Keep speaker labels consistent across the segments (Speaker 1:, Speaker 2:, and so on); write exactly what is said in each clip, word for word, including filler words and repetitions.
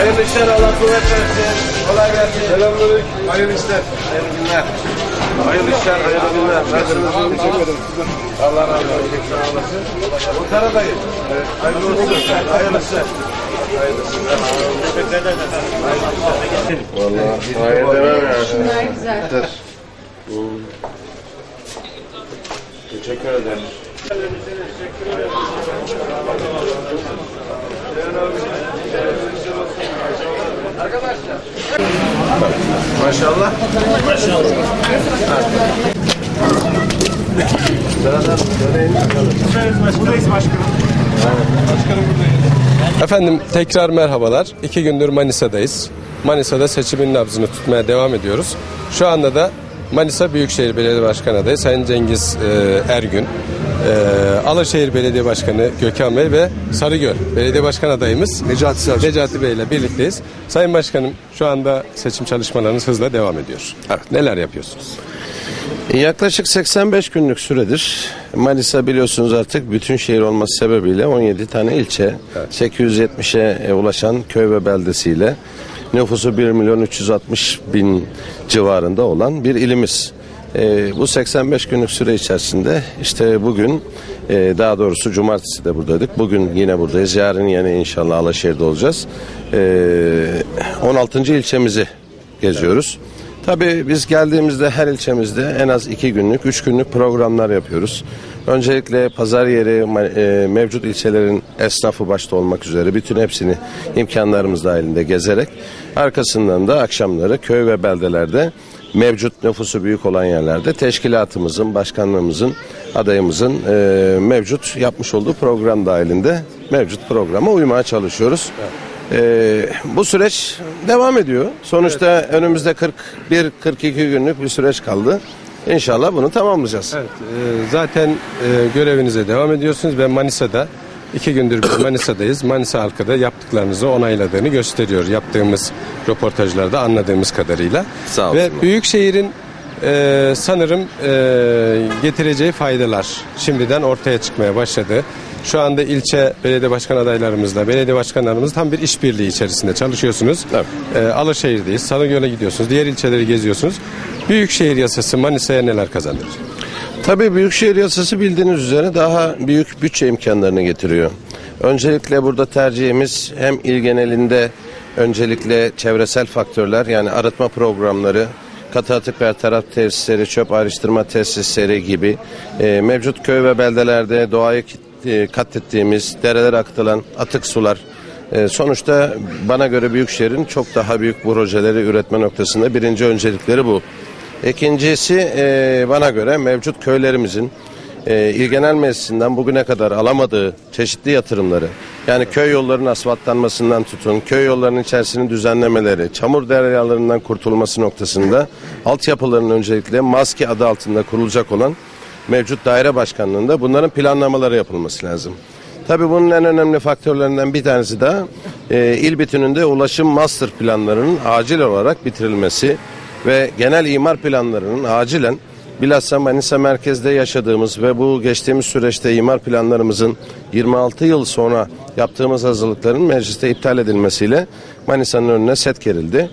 Speaker 1: Hayırlı işler, Allah kuvvet versin. Kolay gelsin. Selamünaleyküm. Hayırlı işler. Hayırlı günler. Hayırlı işler, hayırlı günler. Nasılsınız? Teşekkür ederim. Allah razı olsun. Sağ olasın. Muhtaradayım. Evet. Hayırlı olsun. Hayırlı işler. Hayırlı işler. Vallahi hayırlı demem ya.
Speaker 2: Şunlar güzel.
Speaker 1: Teşekkür ederim. Arkadaşlar. Maşallah. Maşallah.
Speaker 3: Buradayız başkanım. Başkanım buradayız.
Speaker 4: Efendim tekrar merhabalar. İki gündür Manisa'dayız. Manisa'da seçimin nabzını tutmaya devam ediyoruz. Şu anda da Manisa Büyükşehir Belediye Başkanı adayı Sayın Cengiz e, Ergün, e, Alaşehir Belediye Başkanı Gökhan Bey ve Sarıgöl Belediye Başkanı adayımız Necati Selçuk. Necati Bey ile birlikteyiz. Sayın Başkanım, şu anda seçim çalışmalarınız hızla devam ediyor. Evet, neler yapıyorsunuz?
Speaker 1: Yaklaşık seksen beş günlük süredir Manisa biliyorsunuz artık bütün şehir olması sebebiyle on yedi tane ilçe, evet. sekiz yüz yetmişe ulaşan köy ve beldesiyle nüfusu bir milyon üç yüz altmış bin civarında olan bir ilimiz. Ee, bu seksen beş günlük süre içerisinde işte bugün e, daha doğrusu cumartesi de buradaydık. Bugün yine buradayız. Yarın yine inşallah Alaşehir'de olacağız. Ee, on altıncı ilçemizi geziyoruz. Evet. Tabii biz geldiğimizde her ilçemizde en az iki günlük, üç günlük programlar yapıyoruz. Öncelikle pazar yeri, e, mevcut ilçelerin esnafı başta olmak üzere bütün hepsini imkanlarımız dahilinde gezerek, arkasından da akşamları köy ve beldelerde mevcut nüfusu büyük olan yerlerde teşkilatımızın, başkanlığımızın, adayımızın e, mevcut yapmış olduğu program dahilinde mevcut programa uymaya çalışıyoruz. Evet. Ee, bu süreç devam ediyor. Sonuçta evet. önümüzde kırk bir kırk iki günlük bir süreç kaldı. İnşallah bunu tamamlayacağız.
Speaker 4: Evet, e, zaten e, görevinize devam ediyorsunuz. Ben Manisa'da iki gündür biz Manisa'dayız. Manisa halkı da yaptıklarınızı onayladığını gösteriyor. Yaptığımız röportajlarda anladığımız kadarıyla.
Speaker 1: Sağ olsun.
Speaker 4: Ve Büyükşehir'in e, sanırım e, getireceği faydalar şimdiden ortaya çıkmaya başladı. Şu anda ilçe belediye başkan adaylarımızla, belediye başkanlarımız tam bir işbirliği içerisinde çalışıyorsunuz. Evet. E, Alaşehir'deyiz, Sarıgöl'e gidiyorsunuz, diğer ilçeleri geziyorsunuz. Büyükşehir yasası Manisa'ya neler kazandırır?
Speaker 1: Tabii Büyükşehir yasası bildiğiniz üzere daha büyük bütçe imkanlarını getiriyor. Öncelikle burada tercihimiz hem il genelinde öncelikle çevresel faktörler, yani arıtma programları, katı atık bertaraf tesisleri, çöp ayrıştırma tesisleri gibi e, mevcut köy ve beldelerde doğayı katlettiğimiz, derelere akıtılan atık sular. E, sonuçta bana göre Büyükşehir'in çok daha büyük projeleri üretme noktasında birinci öncelikleri bu. İkincisi e, bana göre mevcut köylerimizin e, İl Genel Meclisi'nden bugüne kadar alamadığı çeşitli yatırımları, yani köy yollarının asfaltlanmasından tutun, köy yollarının içerisinin düzenlemeleri, çamur deryalarından kurtulması noktasında altyapılarının öncelikle maske adı altında kurulacak olan mevcut daire başkanlığında bunların planlamaları yapılması lazım. Tabii bunun en önemli faktörlerinden bir tanesi de e, il bütününde ulaşım master planlarının acil olarak bitirilmesi ve genel imar planlarının acilen bilhassa Manisa merkezde yaşadığımız ve bu geçtiğimiz süreçte imar planlarımızın yirmi altı yıl sonra yaptığımız hazırlıkların mecliste iptal edilmesiyle Manisa'nın önüne set gerildi.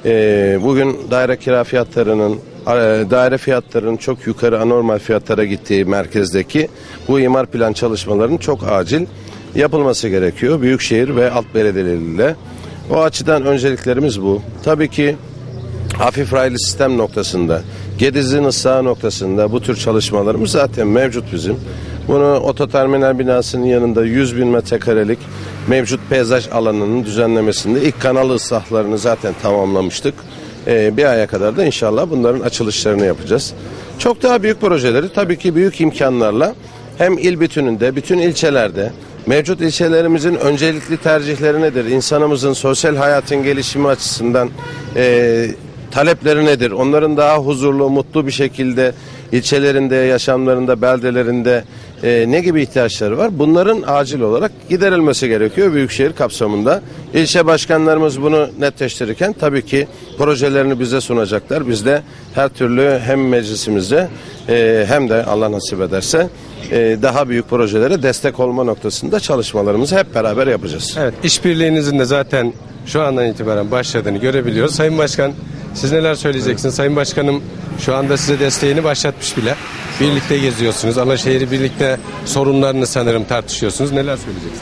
Speaker 1: E, bugün daire kira fiyatlarının daire fiyatlarının çok yukarı anormal fiyatlara gittiği merkezdeki bu imar plan çalışmalarının çok acil yapılması gerekiyor. Büyükşehir ve alt belediyeleriyle. O açıdan önceliklerimiz bu. Tabii ki hafif raylı sistem noktasında, Gediz'in ıslah noktasında bu tür çalışmalarımız zaten mevcut bizim. Bunu ototerminal binasının yanında yüz bin metrekarelik mevcut peyzaj alanının düzenlemesinde ilk kanal ıslahlarını zaten tamamlamıştık. Ee, bir aya kadar da inşallah bunların açılışlarını yapacağız. Çok daha büyük projeleri tabii ki büyük imkanlarla hem il bütününde, bütün ilçelerde, mevcut ilçelerimizin öncelikli tercihleri nedir? İnsanımızın sosyal hayatın gelişimi açısından e, talepleri nedir? Onların daha huzurlu, mutlu bir şekilde ilçelerinde, yaşamlarında, beldelerinde e, ne gibi ihtiyaçları var? Bunların acil olarak giderilmesi gerekiyor Büyükşehir kapsamında. İlçe başkanlarımız bunu netleştirirken tabii ki projelerini bize sunacaklar. Biz de her türlü hem meclisimizde e, hem de Allah nasip ederse e, daha büyük projelere destek olma noktasında çalışmalarımızı hep beraber yapacağız.
Speaker 4: Evet, işbirliğinizin de zaten şu andan itibaren başladığını görebiliyoruz. Sayın Başkan, siz neler söyleyeceksiniz? Evet. Sayın Başkanım şu anda size desteğini başlatmış bile. Birlikte geziyorsunuz. Alaşehir'i birlikte sorunlarını sanırım tartışıyorsunuz. Neler söyleyeceksiniz?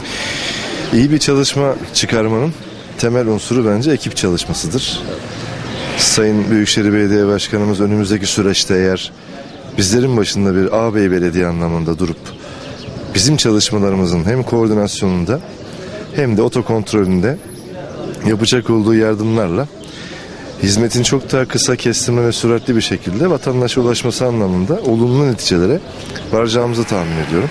Speaker 2: İyi bir çalışma çıkarmanın temel unsuru bence ekip çalışmasıdır. Evet. Sayın Büyükşehir Belediye Başkanımız önümüzdeki süreçte eğer bizlerin başında bir ağabey belediye anlamında durup bizim çalışmalarımızın hem koordinasyonunda hem de otokontrolünde yapacak olduğu yardımlarla hizmetin çok daha kısa, kestirme ve süratli bir şekilde vatandaşa ulaşması anlamında olumlu neticelere varacağımızı tahmin ediyorum.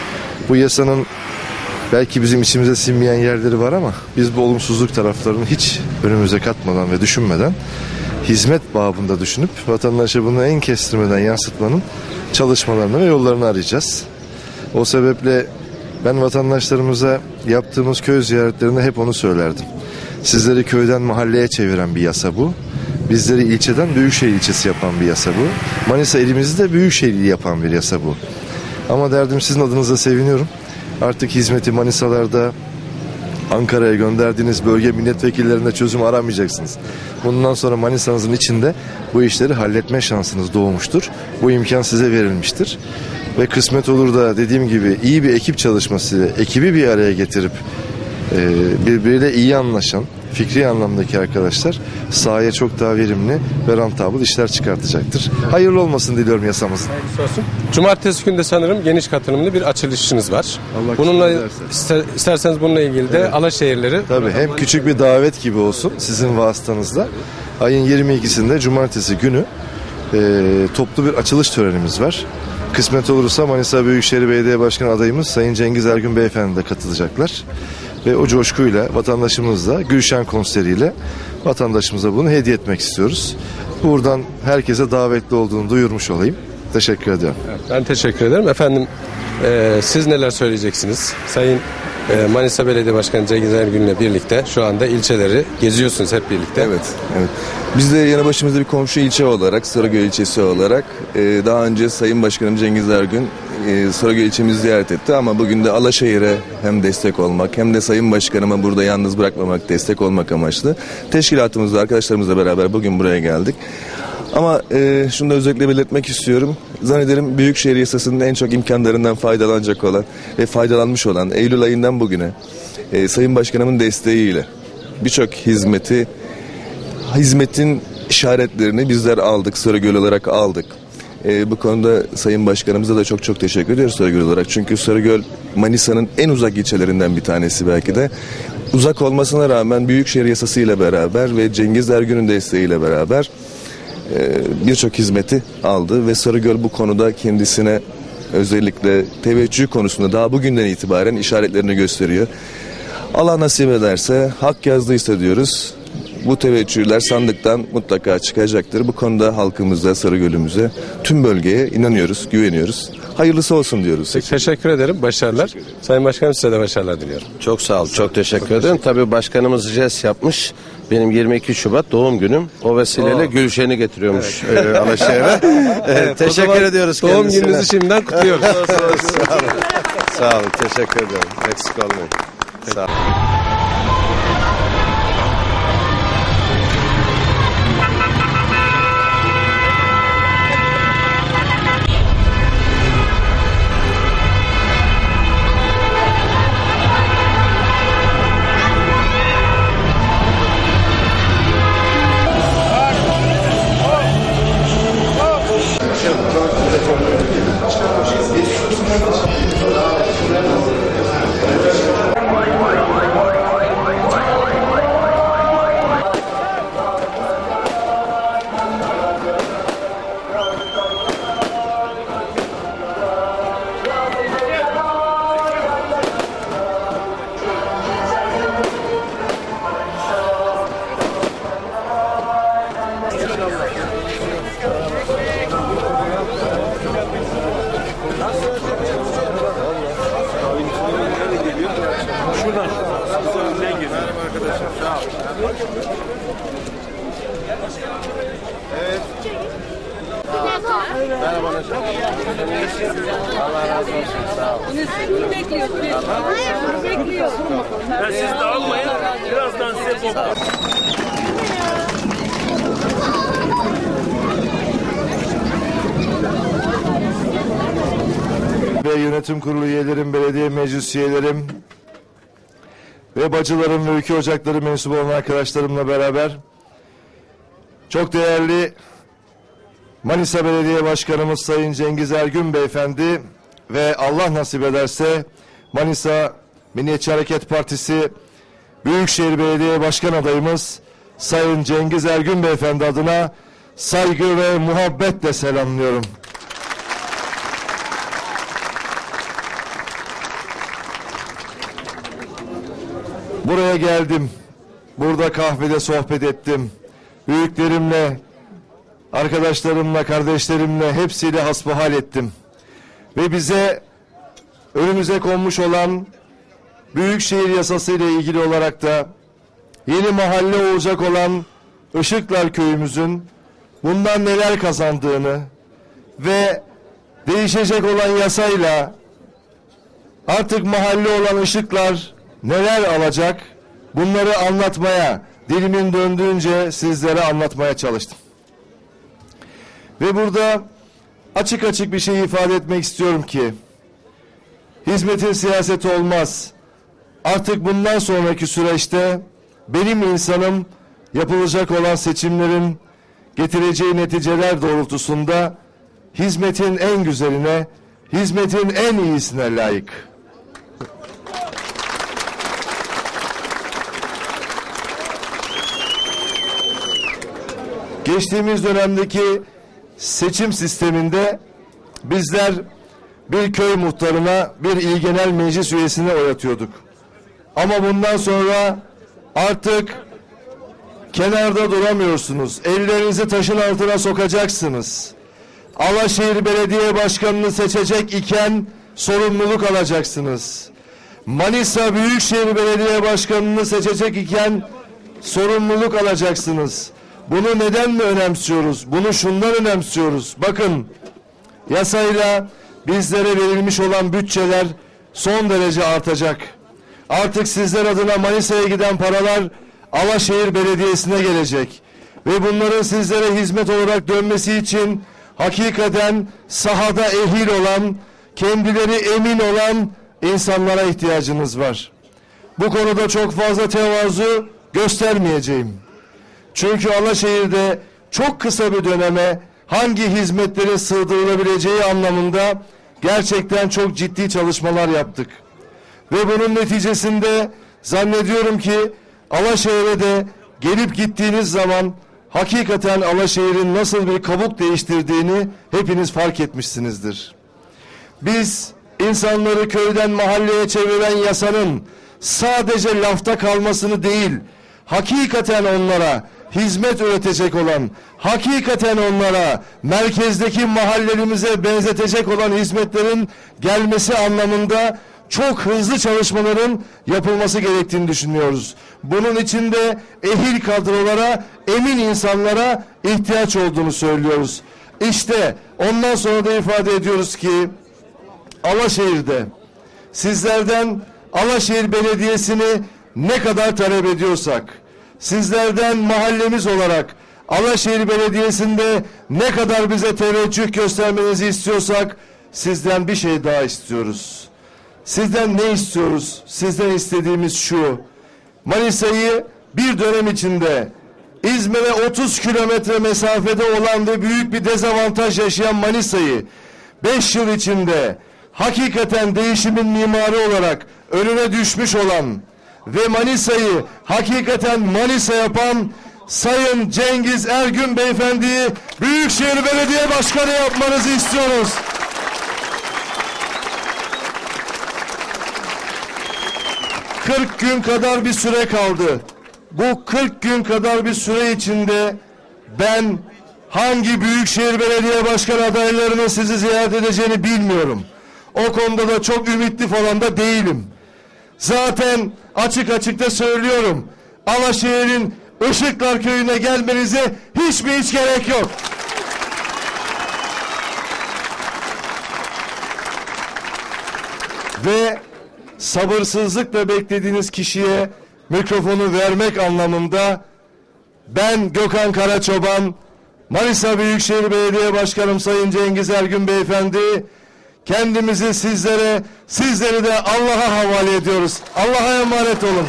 Speaker 2: Bu yasanın belki bizim içimize sinmeyen yerleri var ama biz bu olumsuzluk taraflarını hiç önümüze katmadan ve düşünmeden hizmet babında düşünüp vatandaşa bunu en kestirmeden yansıtmanın çalışmalarını ve yollarını arayacağız. O sebeple ben vatandaşlarımıza yaptığımız köy ziyaretlerinde hep onu söylerdim. Sizleri köyden mahalleye çeviren bir yasa bu. Bizleri ilçeden büyükşehir ilçesi yapan bir yasa bu. Manisa ilimizi de büyükşehir ili yapan bir yasa bu. Ama derdim sizin adınıza seviniyorum. Artık hizmeti Manisalarda, Ankara'ya gönderdiğiniz bölge milletvekillerinde çözüm aramayacaksınız. Bundan sonra Manisa'nızın içinde bu işleri halletme şansınız doğmuştur. Bu imkan size verilmiştir. Ve kısmet olur da dediğim gibi iyi bir ekip çalışmasıyla ekibi bir araya getirip e, birbiriyle iyi anlaşan, fikri anlamdaki arkadaşlar sahaya çok daha verimli ve rentable işler çıkartacaktır. Hayırlı olmasın diliyorum yasamızın.
Speaker 4: Cumartesi günü de sanırım geniş katılımlı bir açılışınız var.
Speaker 2: Allah
Speaker 4: bununla ister, isterseniz bununla ilgili de evet. Alaşehirleri.
Speaker 2: Tabii hem küçük bir davet gibi olsun sizin vasıtanızla. Ayın yirmi ikisinde cumartesi günü e, toplu bir açılış törenimiz var. Kısmet olursa Manisa Büyükşehir Belediye Başkanı adayımız Sayın Cengiz Ergün Beyefendi de katılacaklar. Ve o coşkuyla vatandaşımızla Gülşen konseriyle vatandaşımıza bunu hediye etmek istiyoruz. Buradan herkese davetli olduğunu duyurmuş olayım. Teşekkür ediyorum.
Speaker 4: Ben teşekkür ederim. Efendim e, siz neler söyleyeceksiniz? Sayın e, Manisa Belediye Başkanı Cengiz Ergün'le birlikte şu anda ilçeleri geziyorsunuz hep birlikte.
Speaker 5: Evet. evet. Biz de yanı başımızda bir komşu ilçe olarak, Sarıgöl ilçesi olarak e, daha önce Sayın Başkanım Cengiz Ergün e, Sarıgöl ilçemizi ziyaret etti ama bugün de Alaşehir'e hem destek olmak hem de Sayın Başkanıma burada yalnız bırakmamak, destek olmak amaçlı teşkilatımızla, arkadaşlarımızla beraber bugün buraya geldik. Ama e, şunu da özellikle belirtmek istiyorum. Zannederim Büyükşehir Yasası'nın en çok imkanlarından faydalanacak olan ve faydalanmış olan Eylül ayından bugüne e, Sayın Başkanımın desteğiyle birçok hizmeti, hizmetin işaretlerini bizler aldık, Sarıgöl olarak aldık. E, bu konuda Sayın Başkanımıza da çok çok teşekkür ediyoruz Sarıgöl olarak. Çünkü Sarıgöl Manisa'nın en uzak ilçelerinden bir tanesi belki de. Uzak olmasına rağmen Büyükşehir Yasası ile beraber ve Cengiz Ergün'ün desteğiyle beraber birçok hizmeti aldı ve Sarıgöl bu konuda kendisine özellikle teveccüh konusunda daha bugünden itibaren işaretlerini gösteriyor. Allah nasip ederse, hak yazdıysa diyoruz, bu teveccühler sandıktan mutlaka çıkacaktır. Bu konuda halkımıza, Sarıgöl'ümüze, tüm bölgeye inanıyoruz, güveniyoruz. Hayırlısı olsun diyoruz.
Speaker 4: Teşekkür, teşekkür ederim. Başarılar. Teşekkür ederim. Sayın Başkanım size de başarılar diliyorum.
Speaker 1: Çok sağ ol. Çok, çok teşekkür çok ederim. Teşekkür. Tabii başkanımız jest yapmış. Benim yirmi iki Şubat doğum günüm. O vesileyle Oo. Gülşen'i getiriyormuş evet. e, Alaşehir'e. evet, teşekkür ediyoruz
Speaker 4: doğum
Speaker 1: kendisine.
Speaker 4: Doğum gününüzü şimdiden kutluyoruz.
Speaker 1: sağ olun. Sağ olun. Teşekkür ederim. Eksik olmayın. Sağ olun.
Speaker 3: Şuradan. Merhaba arkadaşlar. Sağ ol. Evet. Merhaba.
Speaker 1: Allah razı olsun. Sağ olun.
Speaker 6: Bunu bekliyoruz. Bunu bekliyoruz.
Speaker 3: Ben siz de almayın. Birazdan size toplar.
Speaker 2: Ve yönetim kurulu üyelerim, belediye meclis üyelerim ve bacılarım ve ülke ocakları mensubu olan arkadaşlarımla beraber çok değerli Manisa Belediye Başkanımız Sayın Cengiz Ergün Beyefendi ve Allah nasip ederse Manisa Milliyetçi Hareket Partisi Büyükşehir Belediye Başkan adayımız Sayın Cengiz Ergün Beyefendi adına saygı ve muhabbetle selamlıyorum. Buraya geldim. Burada kahvede sohbet ettim. Büyüklerimle, arkadaşlarımla, kardeşlerimle hepsiyle hasbihal ettim. Ve bize önümüze konmuş olan Büyükşehir Yasası ile ilgili olarak da yeni mahalle olacak olan Işıklar Köyümüzün bundan neler kazandığını ve değişecek olan yasayla artık mahalle olan Işıklar neler alacak, bunları anlatmaya, dilimin döndüğünce sizlere anlatmaya çalıştım. Ve burada açık açık bir şey ifade etmek istiyorum ki, hizmetin siyaseti olmaz. Artık bundan sonraki süreçte benim insanım yapılacak olan seçimlerin getireceği neticeler doğrultusunda hizmetin en güzeline, hizmetin en iyisine layık. Geçtiğimiz dönemdeki seçim sisteminde bizler bir köy muhtarına, bir il genel meclis üyesine oy atıyorduk. Ama bundan sonra artık kenarda duramıyorsunuz. Ellerinizi taşın altına sokacaksınız. Alaşehir Belediye Başkanı'nı seçecek iken sorumluluk alacaksınız. Manisa Büyükşehir Belediye Başkanı'nı seçecek iken sorumluluk alacaksınız. Bunu neden mi önemsiyoruz? Bunu şundan önemsiyoruz. Bakın, yasayla bizlere verilmiş olan bütçeler son derece artacak. Artık sizler adına Manisa'ya giden paralar Alaşehir Belediyesi'ne gelecek. Ve bunların sizlere hizmet olarak dönmesi için hakikaten sahada ehil olan, kendileri emin olan insanlara ihtiyacınız var. Bu konuda çok fazla tevazu göstermeyeceğim. Çünkü Alaşehir'de çok kısa bir döneme hangi hizmetlerin sığdırılabileceği anlamında gerçekten çok ciddi çalışmalar yaptık. Ve bunun neticesinde zannediyorum ki Alaşehir'e de gelip gittiğiniz zaman hakikaten Alaşehir'in nasıl bir kabuk değiştirdiğini hepiniz fark etmişsinizdir. Biz insanları köyden mahalleye çeviren yasanın sadece lafta kalmasını değil, hakikaten onlara hizmet üretecek olan, hakikaten onlara merkezdeki mahallelerimize benzetecek olan hizmetlerin gelmesi anlamında çok hızlı çalışmaların yapılması gerektiğini düşünüyoruz. Bunun için de ehil kadrolara, emin insanlara ihtiyaç olduğunu söylüyoruz. İşte ondan sonra da ifade ediyoruz ki Alaşehir'de sizlerden Alaşehir Belediyesi'ni ne kadar talep ediyorsak, sizlerden mahallemiz olarak Alaşehir Belediyesi'nde ne kadar bize teveccüh göstermenizi istiyorsak sizden bir şey daha istiyoruz. Sizden ne istiyoruz? Sizden istediğimiz şu: Manisa'yı bir dönem içinde İzmir'e otuz kilometre mesafede olan ve büyük bir dezavantaj yaşayan Manisa'yı beş yıl içinde hakikaten değişimin mimarı olarak önüne düşmüş olan ve Manisa'yı hakikaten Manisa yapan Sayın Cengiz Ergün Beyefendi'yi Büyükşehir Belediye Başkanı yapmanızı istiyoruz. kırk gün kadar bir süre kaldı. Bu kırk gün kadar bir süre içinde ben hangi Büyükşehir Belediye Başkanı adaylarının sizi ziyaret edeceğini bilmiyorum. O konuda da çok ümitli falan da değilim. Zaten açık açık da söylüyorum. Alaşehir'in Işıklar Köyü'ne gelmenize hiçbir hiç gerek yok. ve sabırsızlıkla beklediğiniz kişiye mikrofonu vermek anlamında ben Gökhan Karaçoban, Manisa Büyükşehir Belediye Başkanım Sayın Cengiz Ergün Beyefendi, kendimizi sizlere, sizleri de Allah'a havale ediyoruz. Allah'a emanet olun.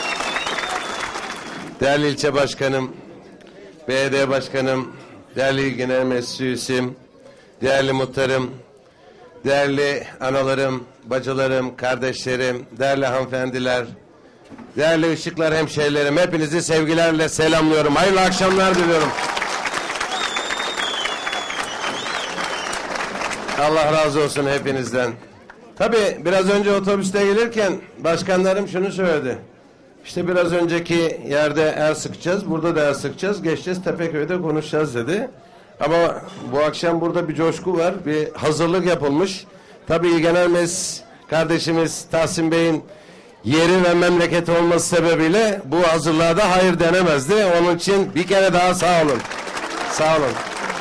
Speaker 1: Değerli ilçe başkanım, belediye başkanım, değerli genel meclis üyem, değerli muhtarım, değerli analarım, bacılarım, kardeşlerim, değerli hanımefendiler, değerli ışıklar hemşehrilerim, hepinizi sevgilerle selamlıyorum. Hayırlı akşamlar diliyorum. Allah razı olsun hepinizden. Tabii biraz önce otobüste gelirken başkanlarım şunu söyledi. İşte biraz önceki yerde er sıkacağız, burada da er sıkacağız, geçeceğiz Tepeköy'de konuşacağız dedi. Ama bu akşam burada bir coşku var, bir hazırlık yapılmış. Tabii genel meclis kardeşimiz Tahsin Bey'in yeri ve memleketi olması sebebiyle bu hazırlığa da hayır denemezdi. Onun için bir kere daha sağ olun. Sağ olun.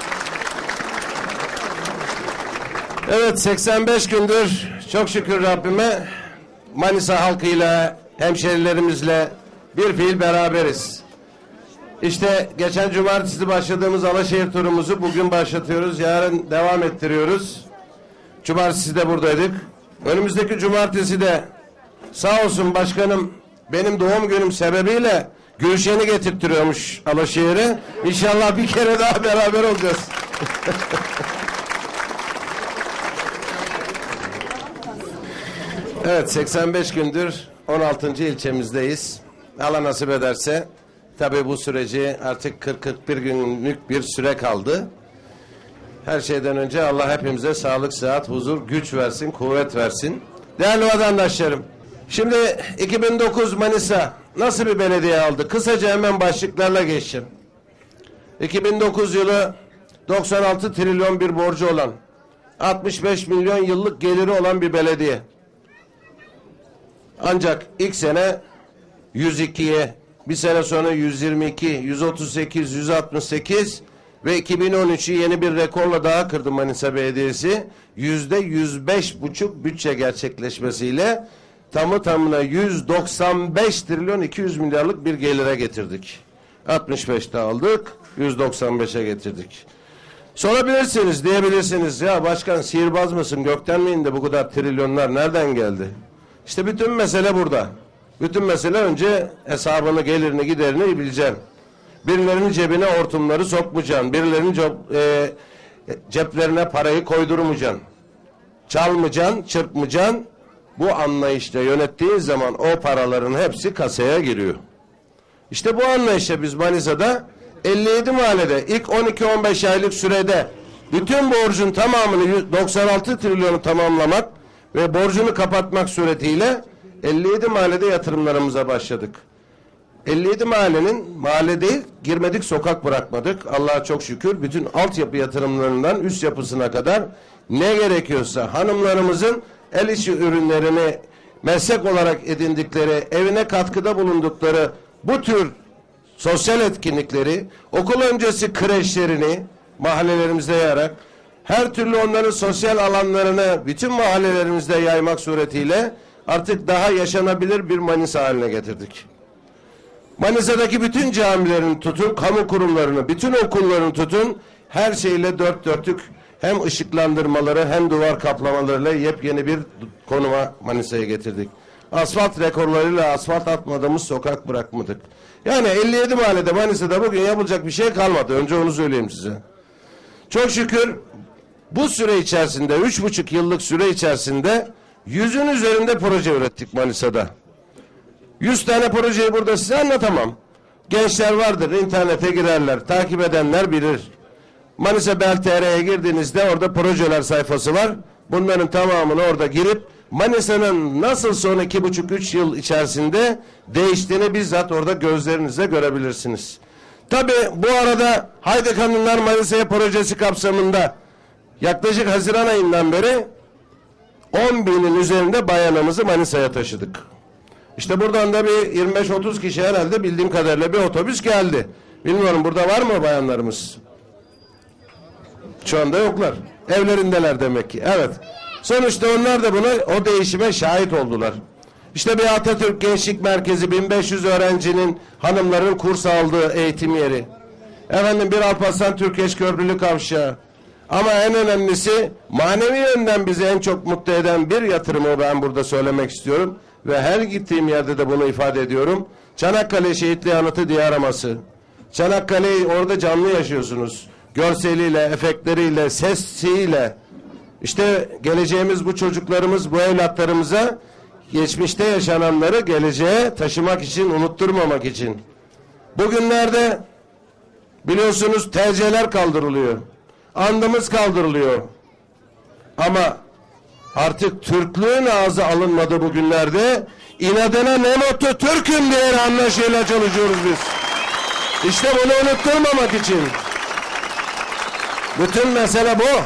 Speaker 1: Evet, seksen beş gündür çok şükür Rabbime Manisa halkıyla, hemşerilerimizle bir fiil beraberiz. İşte geçen cumartesi başladığımız Alaşehir turumuzu bugün başlatıyoruz. Yarın devam ettiriyoruz. Cumartesi de buradaydık. Önümüzdeki cumartesi de sağ olsun başkanım benim doğum günüm sebebiyle Gülşen'i getirtiyormuş Alaşehir'e. İnşallah bir kere daha beraber olacağız. Evet, seksen beş gündür on altıncı ilçemizdeyiz. Allah nasip ederse tabii bu süreci artık kırk kırk bir günlük bir süre kaldı. Her şeyden önce Allah hepimize sağlık, sıhhat, huzur, güç versin, kuvvet versin. Değerli vatandaşlarım, şimdi iki bin dokuz Manisa nasıl bir belediye aldı? Kısaca hemen başlıklarla geçeceğim. iki bin dokuz yılı doksan altı trilyon bir borcu olan, altmış beş milyon yıllık geliri olan bir belediye. Ancak ilk sene yüz ikiye, bir sene sonra yüz yirmi iki, yüz otuz sekiz, yüz altmış sekiz ve iki bin on üçü yeni bir rekorla daha kırdı Manisa Belediyesi. Yüzde yüz beş buçuk bütçe gerçekleşmesiyle tamı tamına yüz doksan beş trilyon iki yüz milyarlık bir gelire getirdik. altmış beşte aldık, yüz doksan beşe getirdik. Sorabilirsiniz, diyebilirsiniz ya başkan sihirbaz mısın, gökten mi indi bu kadar trilyonlar, nereden geldi? İşte bütün mesele burada. Bütün mesele önce hesabını, gelirini, giderini bileceksin. Birilerinin cebine hortumları sokmayacaksın. Birilerinin cep, e, ceplerine parayı koydurmayacaksın. Çalmayacaksın, çırpmayacaksın. Bu anlayışla yönettiğin zaman o paraların hepsi kasaya giriyor. İşte bu anlayışla biz Manisa'da elli yedi mahallede ilk on iki on beş aylık sürede bütün borcun tamamını doksan altı trilyonu tamamlamak ve borcunu kapatmak suretiyle elli yedi mahallede yatırımlarımıza başladık. elli yedi mahallenin, mahalle değil, girmedik sokak bırakmadık. Allah'a çok şükür bütün altyapı yatırımlarından üst yapısına kadar ne gerekiyorsa hanımlarımızın el işi ürünlerini meslek olarak edindikleri, evine katkıda bulundukları bu tür sosyal etkinlikleri, okul öncesi kreşlerini mahallelerimizde yayarak her türlü onların sosyal alanlarını bütün mahallelerimizde yaymak suretiyle artık daha yaşanabilir bir Manisa haline getirdik. Manisa'daki bütün camilerini tutun, kamu kurumlarını, bütün okullarını tutun, her şeyle dört dörtlük hem ışıklandırmaları hem duvar kaplamalarıyla yepyeni bir konuma Manisa'ya getirdik. Asfalt rekorlarıyla asfalt atmadığımız sokak bırakmadık. Yani elli yedi mahallede Manisa'da bugün yapılacak bir şey kalmadı. Önce onu söyleyeyim size. Çok şükür bu süre içerisinde, üç buçuk yıllık süre içerisinde yüzün üzerinde proje ürettik Manisa'da. Yüz tane projeyi burada size anlatamam. Gençler vardır, internete girerler, takip edenler bilir. Manisa Bel T R'ye girdiğinizde orada projeler sayfası var. Bunların tamamını orada girip Manisa'nın nasıl son iki buçuk üç yıl içerisinde değiştiğini bizzat orada gözlerinizle görebilirsiniz. Tabi bu arada Haydi Kadınlar Manisa'ya projesi kapsamında yaklaşık Haziran ayından beri on binin üzerinde bayanımızı Manisa'ya taşıdık. İşte buradan da bir yirmi beş otuz kişi herhalde bildiğim kadarıyla bir otobüs geldi. Bilmiyorum burada var mı bayanlarımız? Şu anda yoklar. Evlerindeler demek ki. Evet. Sonuçta onlar da buna, o değişime şahit oldular. İşte bir Atatürk Gençlik Merkezi, bin beş yüz öğrencinin, hanımların kurs aldığı eğitim yeri. Efendim bir Alparslan Türkeş Köprülü Kavşağı. Ama en önemlisi manevi yönden bizi en çok mutlu eden bir yatırımı ben burada söylemek istiyorum. Ve her gittiğim yerde de bunu ifade ediyorum. Çanakkale Şehitliği Anıtı Diyaraması. Çanakkale'yi orada canlı yaşıyorsunuz. Görseliyle, efektleriyle, sesiyle. İşte geleceğimiz bu çocuklarımız, bu evlatlarımıza geçmişte yaşananları geleceğe taşımak için, unutturmamak için. Bugünlerde biliyorsunuz T C'ler kaldırılıyor. Andımız kaldırılıyor. Ama artık Türklüğün ağzı alınmadı bugünlerde. İnadına ne mutlu Türk'üm diye anlayışıyla çalışıyoruz biz. İşte bunu unutturmamak için. Bütün mesele bu.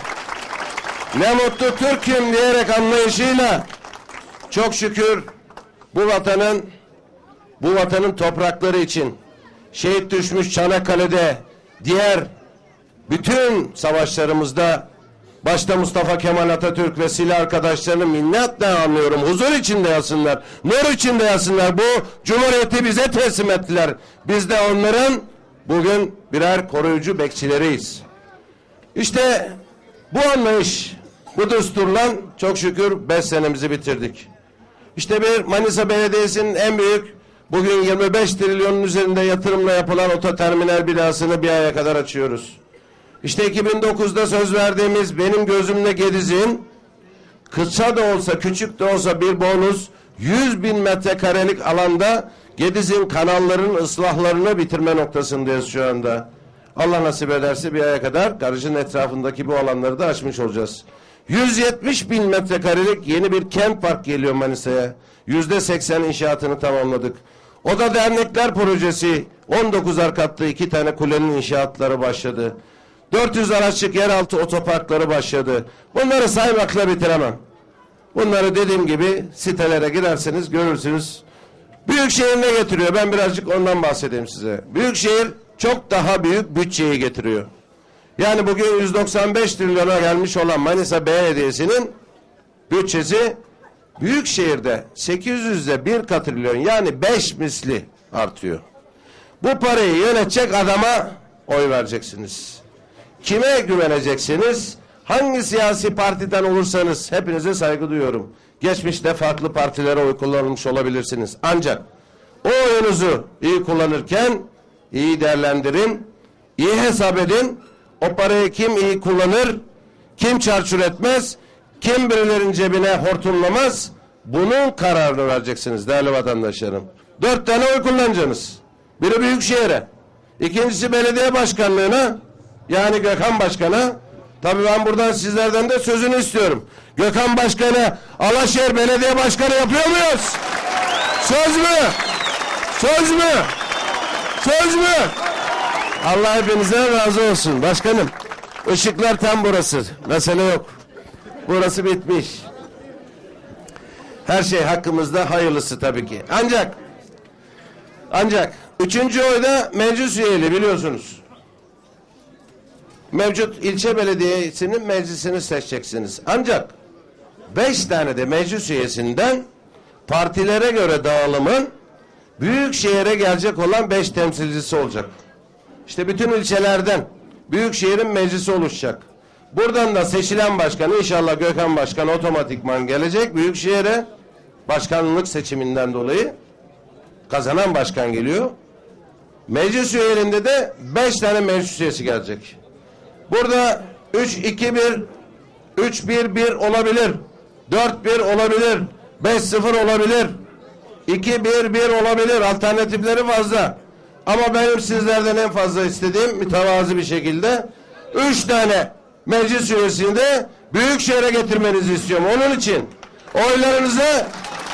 Speaker 1: Ne mutlu Türk'üm diyerek anlayışıyla çok şükür bu vatanın bu vatanın toprakları için şehit düşmüş Çanakkale'de, diğer bütün savaşlarımızda başta Mustafa Kemal Atatürk ve silah arkadaşlarını minnetle anlıyorum. Huzur içinde yatsınlar, nur içinde yatsınlar. Bu cumhuriyeti bize teslim ettiler. Biz de onların bugün birer koruyucu bekçileriyiz. İşte bu anlayış, bu düsturla çok şükür beş senemizi bitirdik. İşte bir Manisa Belediyesi'nin en büyük, bugün yirmi beş trilyonun üzerinde yatırımla yapılan ototerminal binasını bir aya kadar açıyoruz. İşte iki bin dokuzda söz verdiğimiz benim gözümle Gediz'in kısa da olsa, küçük de olsa bir bonus, yüz bin metrekarelik alanda Gediz'in kanalların ıslahlarını bitirme noktasındayız şu anda. Allah nasip ederse bir aya kadar garajın etrafındaki bu alanları da açmış olacağız. yüz yetmiş bin metrekarelik yeni bir kent park geliyor Manisa'ya. Yüzde seksen inşaatını tamamladık. O da dernekler projesi, on dokuzar katlı iki tane kulenin inşaatları başladı. dört yüz araçlık yeraltı otoparkları başladı. Bunları saymakla bitiremem. Bunları dediğim gibi sitelere girerseniz görürsünüz. Büyükşehir ne getiriyor? Ben birazcık ondan bahsedeyim size. Büyükşehir çok daha büyük bütçeyi getiriyor. Yani bugün yüz doksan beş trilyona gelmiş olan Manisa Belediyesi'nin bütçesi Büyükşehir'de sekiz yüzde bir katrilyon, yani beş misli artıyor. Bu parayı yönetecek adama oy vereceksiniz. Kime güveneceksiniz? Hangi siyasi partiden olursanız hepinize saygı duyuyorum. Geçmişte farklı partilere oy kullanmış olabilirsiniz. Ancak o oyunuzu iyi kullanırken iyi değerlendirin, iyi hesap edin. O parayı kim iyi kullanır, kim çarçur etmez, kim birilerinin cebine hortumlamaz, bunun kararını vereceksiniz değerli vatandaşlarım. Dört tane oy kullanacaksınız. Biri Büyükşehir'e, ikincisi belediye başkanlığına, yani Gökhan Başkan'a. Tabii ben buradan sizlerden de sözünü istiyorum. Gökhan Başkan'a Alaşehir Belediye Başkanı yapıyor muyuz? Söz mü? Söz mü? Söz mü? Allah hepinizden razı olsun. Başkanım, ışıklar tam burası. Mesele yok. Burası bitmiş. Her şey hakkımızda hayırlısı tabii ki. Ancak ancak üçüncü oyda meclis üyeliği biliyorsunuz. Mevcut ilçe belediyesinin meclisini seçeceksiniz. Ancak beş tane de meclis üyesinden partilere göre dağılımın Büyükşehir'e gelecek olan beş temsilcisi olacak. İşte bütün ilçelerden Büyükşehir'in meclisi oluşacak. Buradan da seçilen başkan, inşallah Gökhan Başkan otomatikman gelecek Büyükşehir'e, başkanlık seçiminden dolayı kazanan başkan geliyor. Meclis üyelerinde de beş tane meclis üyesi gelecek. Burada üç iki bir, üç bir bir olabilir, dört bir olabilir, beş sıfır olabilir, iki bir bir olabilir, alternatifleri fazla. Ama benim sizlerden en fazla istediğim mütevazı bir şekilde üç tane meclis üyesini de Büyükşehir'e getirmenizi istiyorum. Onun için oylarınızı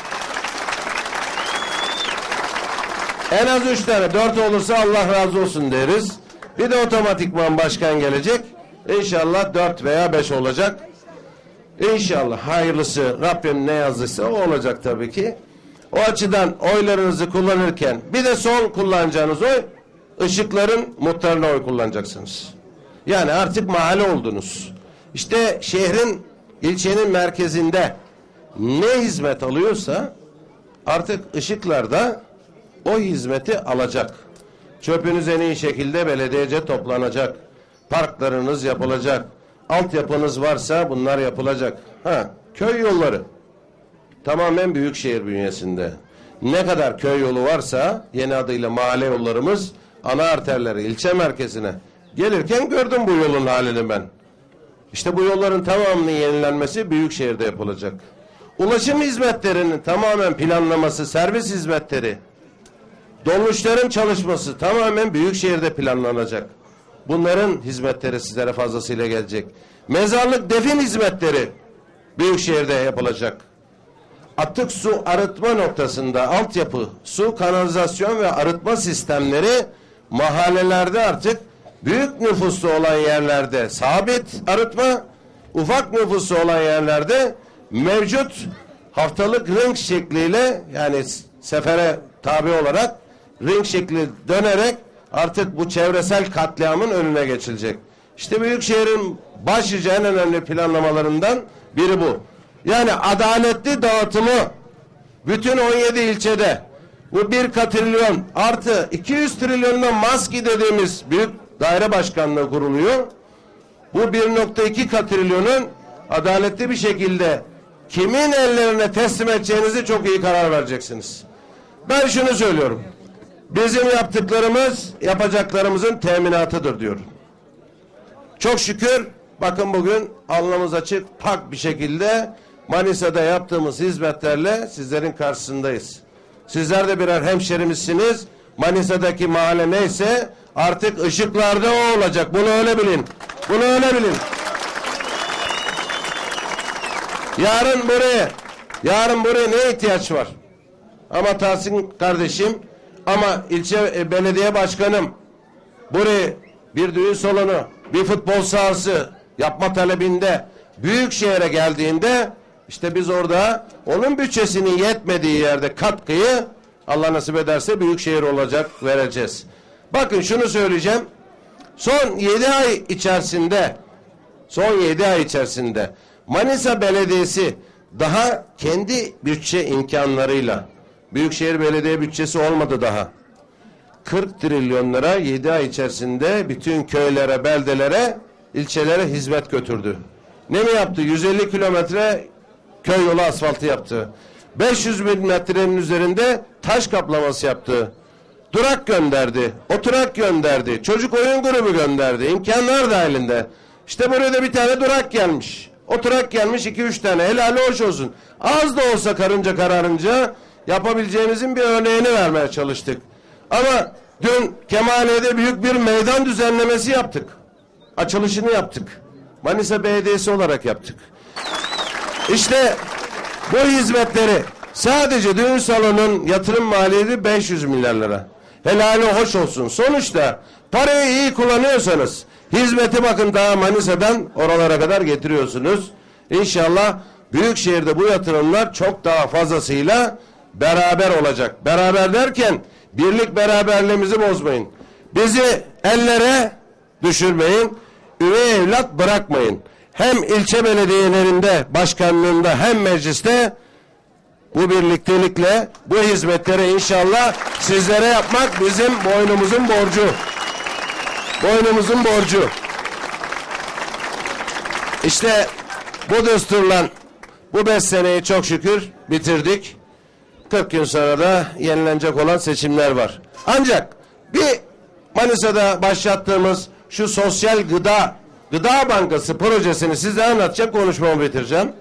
Speaker 1: en az üç tane, dört olursa Allah razı olsun deriz. Bir de otomatikman başkan gelecek. İnşallah dört veya beş olacak. İnşallah hayırlısı, Rabbim ne yazdıysa o olacak tabii ki. O açıdan oylarınızı kullanırken bir de son kullanacağınız oy, ışıkların muhtarına oy kullanacaksınız. Yani artık mahalle oldunuz. İşte şehrin ilçenin merkezinde ne hizmet alıyorsa artık ışıklarda o hizmeti alacak. Çöpünüz en iyi şekilde belediyece toplanacak. Parklarınız yapılacak. Altyapınız varsa bunlar yapılacak. Ha, köy yolları tamamen büyükşehir bünyesinde. Ne kadar köy yolu varsa yeni adıyla mahalle yollarımız ana arterleri ilçe merkezine. Gelirken gördüm bu yolun halini ben. İşte bu yolların tamamının yenilenmesi büyükşehirde yapılacak. Ulaşım hizmetlerinin tamamen planlaması, servis hizmetleri, dolmuşların çalışması tamamen büyükşehirde planlanacak. Bunların hizmetleri sizlere fazlasıyla gelecek. Mezarlık defin hizmetleri büyükşehirde yapılacak. Atık su arıtma noktasında altyapı, su, kanalizasyon ve arıtma sistemleri mahallelerde artık büyük nüfuslu olan yerlerde sabit arıtma, ufak nüfuslu olan yerlerde mevcut haftalık ring şekliyle, yani sefere tabi olarak ring şekli dönerek artık bu çevresel katliamın önüne geçilecek. İşte Büyükşehir'in başlıca en önemli planlamalarından biri bu. Yani adaletli dağıtımı bütün on yedi ilçede bu bir katrilyon artı iki yüz trilyonla maski dediğimiz büyük daire başkanlığı kuruluyor. Bu bir nokta iki katrilyonun adaletli bir şekilde kimin ellerine teslim edeceğinizi çok iyi karar vereceksiniz. Ben şunu söylüyorum. Bizim yaptıklarımız yapacaklarımızın teminatıdır diyorum. Çok şükür bakın bugün alnımız açık pak bir şekilde Manisa'da yaptığımız hizmetlerle sizlerin karşısındayız. Sizler de birer hemşerimizsiniz. Manisa'daki mahalle neyse artık ışıklarda o olacak. Bunu öyle bilin. Bunu öyle bilin. Yarın buraya, yarın buraya ne ihtiyaç var? Ama Tahsin kardeşim, ama ilçe e, belediye başkanım buraya bir düğün salonu, bir futbol sahası yapma talebinde Büyükşehir'e geldiğinde işte biz orada onun bütçesinin yetmediği yerde katkıyı Allah nasip ederse Büyükşehir olacak vereceğiz. Bakın şunu söyleyeceğim. Son yedi ay içerisinde son yedi ay içerisinde Manisa Belediyesi daha kendi bütçe imkanlarıyla, Büyükşehir Belediye bütçesi olmadı daha, kırk trilyon lira yedi ay içerisinde bütün köylere, beldelere, ilçelere hizmet götürdü. Ne mi yaptı? yüz elli kilometre köy yolu asfaltı yaptı. beş yüz bin metrenin üzerinde taş kaplaması yaptı. Durak gönderdi, oturak gönderdi, çocuk oyun grubu gönderdi, imkanlar dahilinde. İşte buraya da bir tane durak gelmiş. Oturak gelmiş iki üç tane, helali hoş olsun. Az da olsa karınca kararınca yapabileceğimizin bir örneğini vermeye çalıştık. Ama dün Kemaliye'de büyük bir meydan düzenlemesi yaptık. Açılışını yaptık. Manisa Belediyesi olarak yaptık. İşte bu hizmetleri sadece düğün salonunun yatırım maliyeti beş yüz milyar lira. Helali hoş olsun. Sonuçta parayı iyi kullanıyorsanız hizmeti bakın daha Manisa'dan oralara kadar getiriyorsunuz. İnşallah Büyükşehir'de bu yatırımlar çok daha fazlasıyla beraber olacak. Beraber derken birlik beraberliğimizi bozmayın. Bizi ellere düşürmeyin. Üvey evlat bırakmayın. Hem ilçe belediyelerinde, başkanlığında hem mecliste bu birliktelikle bu hizmetleri inşallah sizlere yapmak bizim boynumuzun borcu. Boynumuzun borcu. İşte bu düsturla bu beş seneyi çok şükür bitirdik. kırk gün sonra da yenilenecek olan seçimler var. Ancak bir Manisa'da başlattığımız şu sosyal gıda, gıda bankası projesini size anlatacağım, konuşmamı bitireceğim.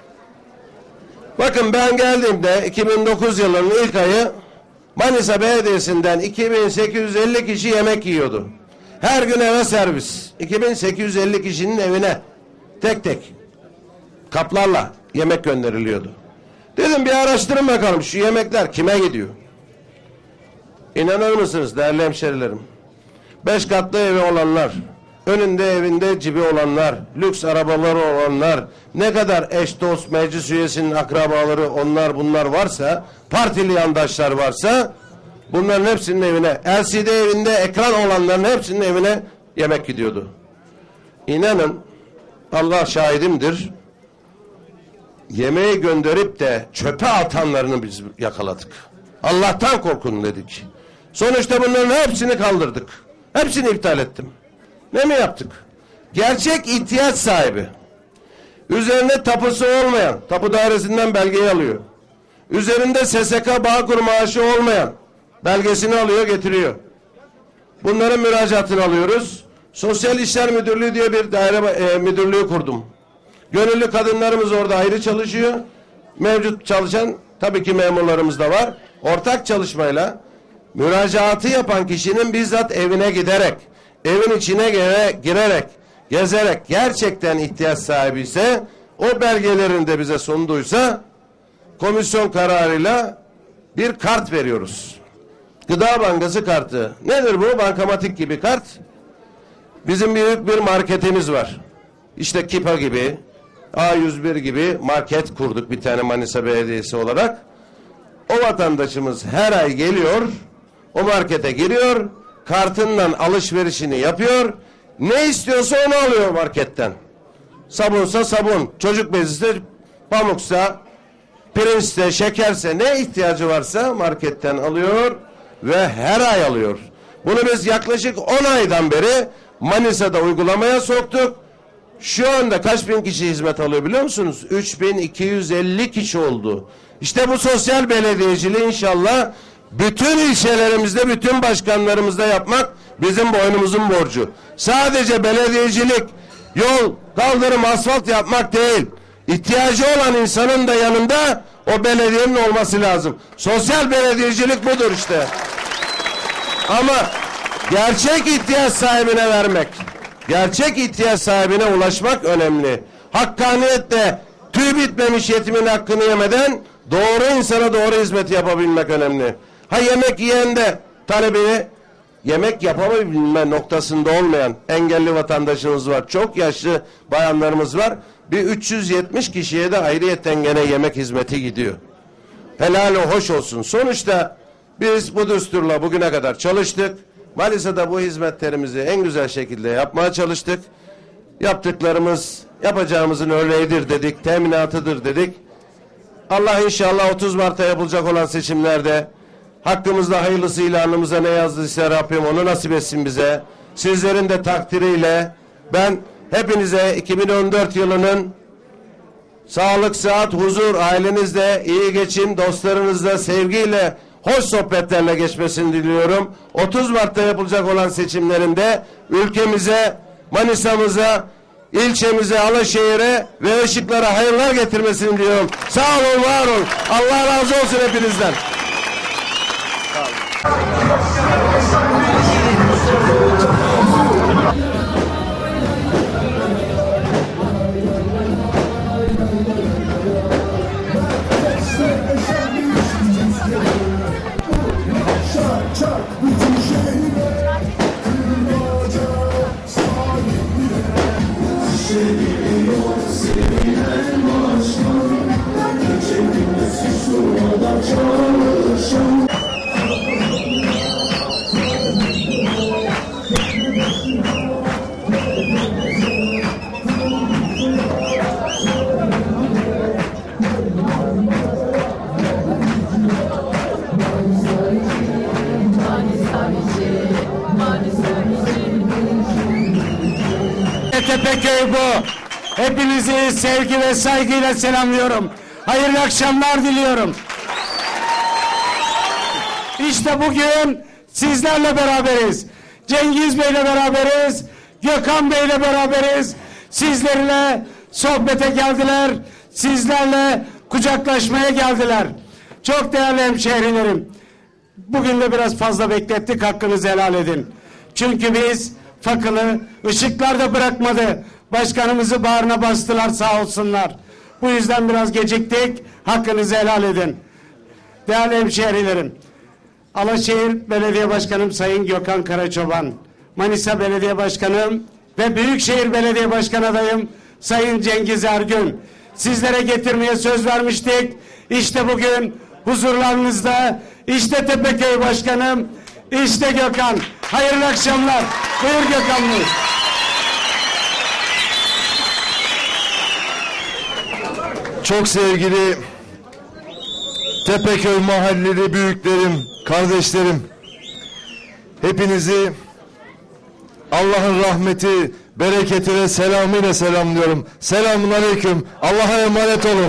Speaker 1: Bakın ben geldiğimde iki bin dokuz yılının ilk ayı Manisa Belediyesi'nden iki bin sekiz yüz elli kişi yemek yiyordu. Her gün eve servis. iki bin sekiz yüz elli kişinin evine tek tek kaplarla yemek gönderiliyordu. Dedim bir araştırın bakalım şu yemekler kime gidiyor? İnanır mısınız değerli hemşerilerim? Beş katlı evi olanlar, önünde evinde cibi olanlar, lüks arabaları olanlar, ne kadar eş dost meclis üyesinin akrabaları onlar bunlar varsa, partili yandaşlar varsa bunların hepsinin evine, L C D evinde ekran olanların hepsinin evine yemek gidiyordu. İnanın Allah şahidimdir. yemeği gönderip de çöpe atanlarını biz yakaladık. Allah'tan korkun dedik. Sonuçta bunların hepsini kaldırdık. Hepsini iptal ettim. Ne mi yaptık? Gerçek ihtiyaç sahibi. Üzerinde tapusu olmayan, tapu dairesinden belgeyi alıyor. Üzerinde S S K Bağkur maaşı olmayan belgesini alıyor, getiriyor. Bunların müracaatını alıyoruz. Sosyal İşler Müdürlüğü diye bir daire e, müdürlüğü kurdum. Gönüllü kadınlarımız orada ayrı çalışıyor. Mevcut çalışan tabii ki memurlarımız da var. Ortak çalışmayla müracaatı yapan kişinin bizzat evine giderek, evin içine gire, girerek, gezerek gerçekten ihtiyaç sahibi ise o belgelerini de bize sunduysa komisyon kararıyla bir kart veriyoruz. Gıda Bankası kartı. Nedir bu? Bankamatik gibi kart. Bizim büyük bir marketimiz var. İşte Kipa gibi, A yüz bir gibi market kurduk bir tane Manisa Belediyesi olarak. O vatandaşımız her ay geliyor, o markete giriyor, kartından alışverişini yapıyor, ne istiyorsa onu alıyor marketten. Sabunsa sabun, çocuk beziyse pamuksa, pirinçse, şekerse ne ihtiyacı varsa marketten alıyor ve her ay alıyor. Bunu biz yaklaşık on aydan beri Manisa'da uygulamaya soktuk. Şu anda kaç bin kişi hizmet alıyor biliyor musunuz? üç bin iki yüz elli kişi oldu. İşte bu sosyal belediyeciliği inşallah bütün ilçelerimizde, bütün başkanlarımızda yapmak bizim boynumuzun borcu. Sadece belediyecilik, yol, kaldırım, asfalt yapmak değil. İhtiyacı olan insanın da yanında o belediyenin olması lazım. Sosyal belediyecilik budur işte. Ama gerçek ihtiyaç sahibine vermek, gerçek ihtiyaç sahibine ulaşmak önemli. Hakkaniyetle tüy bitmemiş yetimin hakkını yemeden doğru insana doğru hizmeti yapabilmek önemli. Ha yemek yiyen de talebini yemek yapabilme noktasında olmayan engelli vatandaşımız var. Çok yaşlı bayanlarımız var. Bir üç yüz yetmiş kişiye de ayrıyeten gene yemek hizmeti gidiyor. Helal hoş olsun. Sonuçta biz bu düsturla bugüne kadar çalıştık. Manisa'da bu hizmetlerimizi en güzel şekilde yapmaya çalıştık. Yaptıklarımız yapacağımızın örneğidir dedik, teminatıdır dedik. Allah inşallah otuz Mart'ta yapılacak olan seçimlerde hakkımızda hayırlısı ilanımıza ne yazdıysa Rabbim onu nasip etsin bize. Sizlerin de takdiriyle ben hepinize iki bin on dört yılının sağlık, sıhhat, huzur, ailenizle iyi geçin, dostlarınızla sevgiyle, hoş sohbetlerle geçmesini diliyorum. otuz Mart'ta yapılacak olan seçimlerinde ülkemize, Manisa'mıza, ilçemize, Alaşehir'e ve Işıklar'a hayırlar getirmesini diliyorum. Sağ olun, var olun. Allah razı olsun hepinizden.
Speaker 7: Tepeköy bu. Hepinizi sevgi ve saygıyla selamlıyorum. Hayırlı akşamlar diliyorum. İşte bugün sizlerle beraberiz. Cengiz Bey'le beraberiz. Gökhan Bey'le beraberiz. Sizlerle sohbete geldiler. Sizlerle kucaklaşmaya geldiler. Çok değerli hemşehrilerim. Bugün de biraz fazla beklettik. Hakkınızı helal edin. Çünkü biz fakılı ışıklar da bırakmadı. Başkanımızı bağrına bastılar sağ olsunlar. Bu yüzden biraz geciktik. Hakkınızı helal edin. Değerli hemşehrilerim. Alaşehir Belediye Başkanım Sayın Gökhan Karaçoban, Manisa Belediye Başkanım ve Büyükşehir Belediye Başkan adayım Sayın Cengiz Ergün. Sizlere getirmeye söz vermiştik. İşte bugün huzurlarınızda, işte Tepeköy Başkanım, işte Gökhan. Hayırlı akşamlar. Buyur Gökhan Bey.
Speaker 2: Çok sevgili Tepeköy mahalleli büyüklerim, kardeşlerim, hepinizi Allah'ın rahmeti, bereketi ve selamıyla selamlıyorum. Selamun aleyküm. Allah'a emanet olun.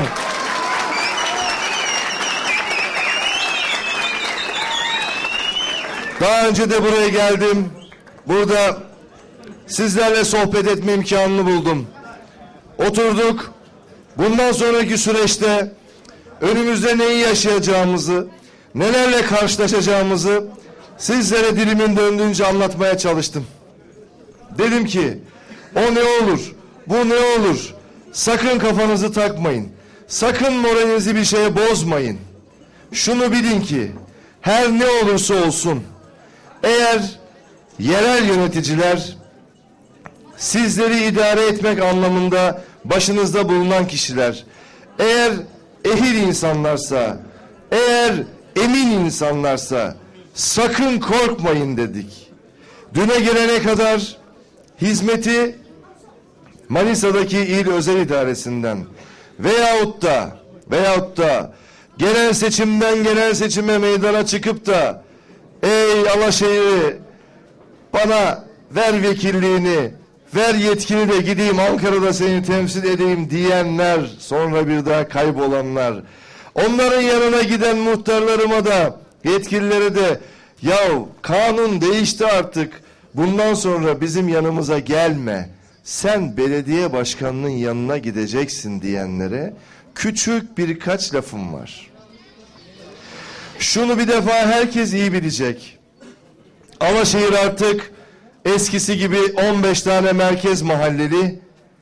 Speaker 2: Daha önce de buraya geldim. Burada sizlerle sohbet etme imkanını buldum. Oturduk. Bundan sonraki süreçte önümüzde neyi yaşayacağımızı, nelerle karşılaşacağımızı sizlere dilimin döndüğünce anlatmaya çalıştım. Dedim ki o ne olur, bu ne olur, sakın kafanızı takmayın, sakın moralinizi bir şeye bozmayın. Şunu bilin ki her ne olursa olsun, eğer yerel yöneticiler sizleri idare etmek anlamında başınızda bulunan kişiler, eğer ehil insanlarsa, eğer emin insanlarsa sakın korkmayın dedik. Düne gelene kadar hizmeti Manisa'daki il özel idaresinden veyahut da veyahut da genel seçimden genel seçime meydana çıkıp da ey Alaşehir'i bana ver vekilliğini, ver yetkini de gideyim Ankara'da seni temsil edeyim diyenler, sonra bir daha kaybolanlar, onların yanına giden muhtarlarıma da, yetkililere de yahu kanun değişti artık, bundan sonra bizim yanımıza gelme, sen belediye başkanının yanına gideceksin diyenlere küçük birkaç lafım var. Şunu bir defa herkes iyi bilecek. Alaşehir artık eskisi gibi on beş tane merkez mahalleli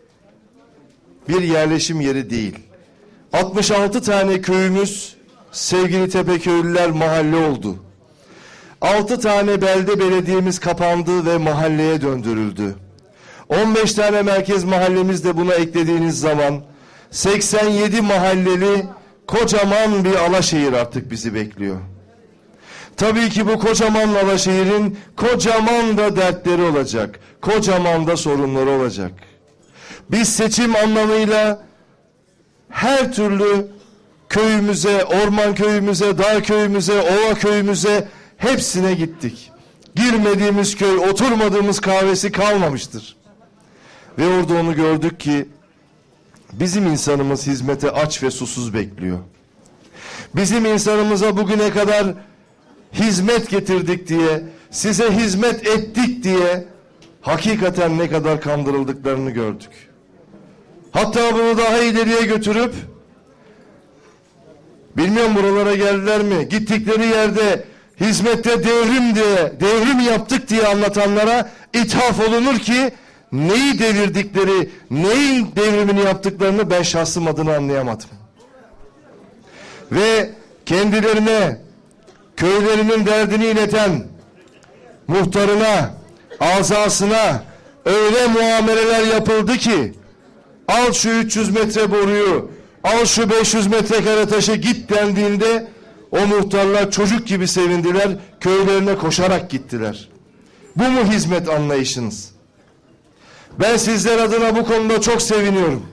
Speaker 2: bir yerleşim yeri değil. altmış altı tane köyümüz sevgili Tepeköylüler mahalle oldu. altı tane belde belediyemiz kapandı ve mahalleye döndürüldü. on beş tane merkez mahallemiz de buna eklediğiniz zaman seksen yedi mahalleli kocaman bir Alaşehir artık bizi bekliyor. Tabii ki bu kocaman Alaşehir'in kocaman da dertleri olacak. Kocaman da sorunları olacak. Biz seçim anlamıyla her türlü köyümüze, orman köyümüze, dağ köyümüze, ova köyümüze hepsine gittik. Girmediğimiz köy, oturmadığımız kahvesi kalmamıştır. Ve orada onu gördük ki bizim insanımız hizmete aç ve susuz bekliyor. Bizim insanımıza bugüne kadar hizmet getirdik diye, size hizmet ettik diye hakikaten ne kadar kandırıldıklarını gördük. Hatta bunu daha ileriye götürüp, bilmiyorum buralara geldiler mi, gittikleri yerde hizmette devrim diye, devrim yaptık diye anlatanlara ithaf olunur ki neyi devirdikleri, neyin devrimini yaptıklarını ben şahsım adına anlayamadım. Ve kendilerine köylerinin derdini ileten muhtarına, azasına öyle muameleler yapıldı ki al şu üç yüz metre boruyu, al şu beş yüz metrekare taşı git dendiğinde o muhtarlar çocuk gibi sevindiler, köylerine koşarak gittiler. Bu mu hizmet anlayışınız? Ben sizler adına bu konuda çok seviniyorum.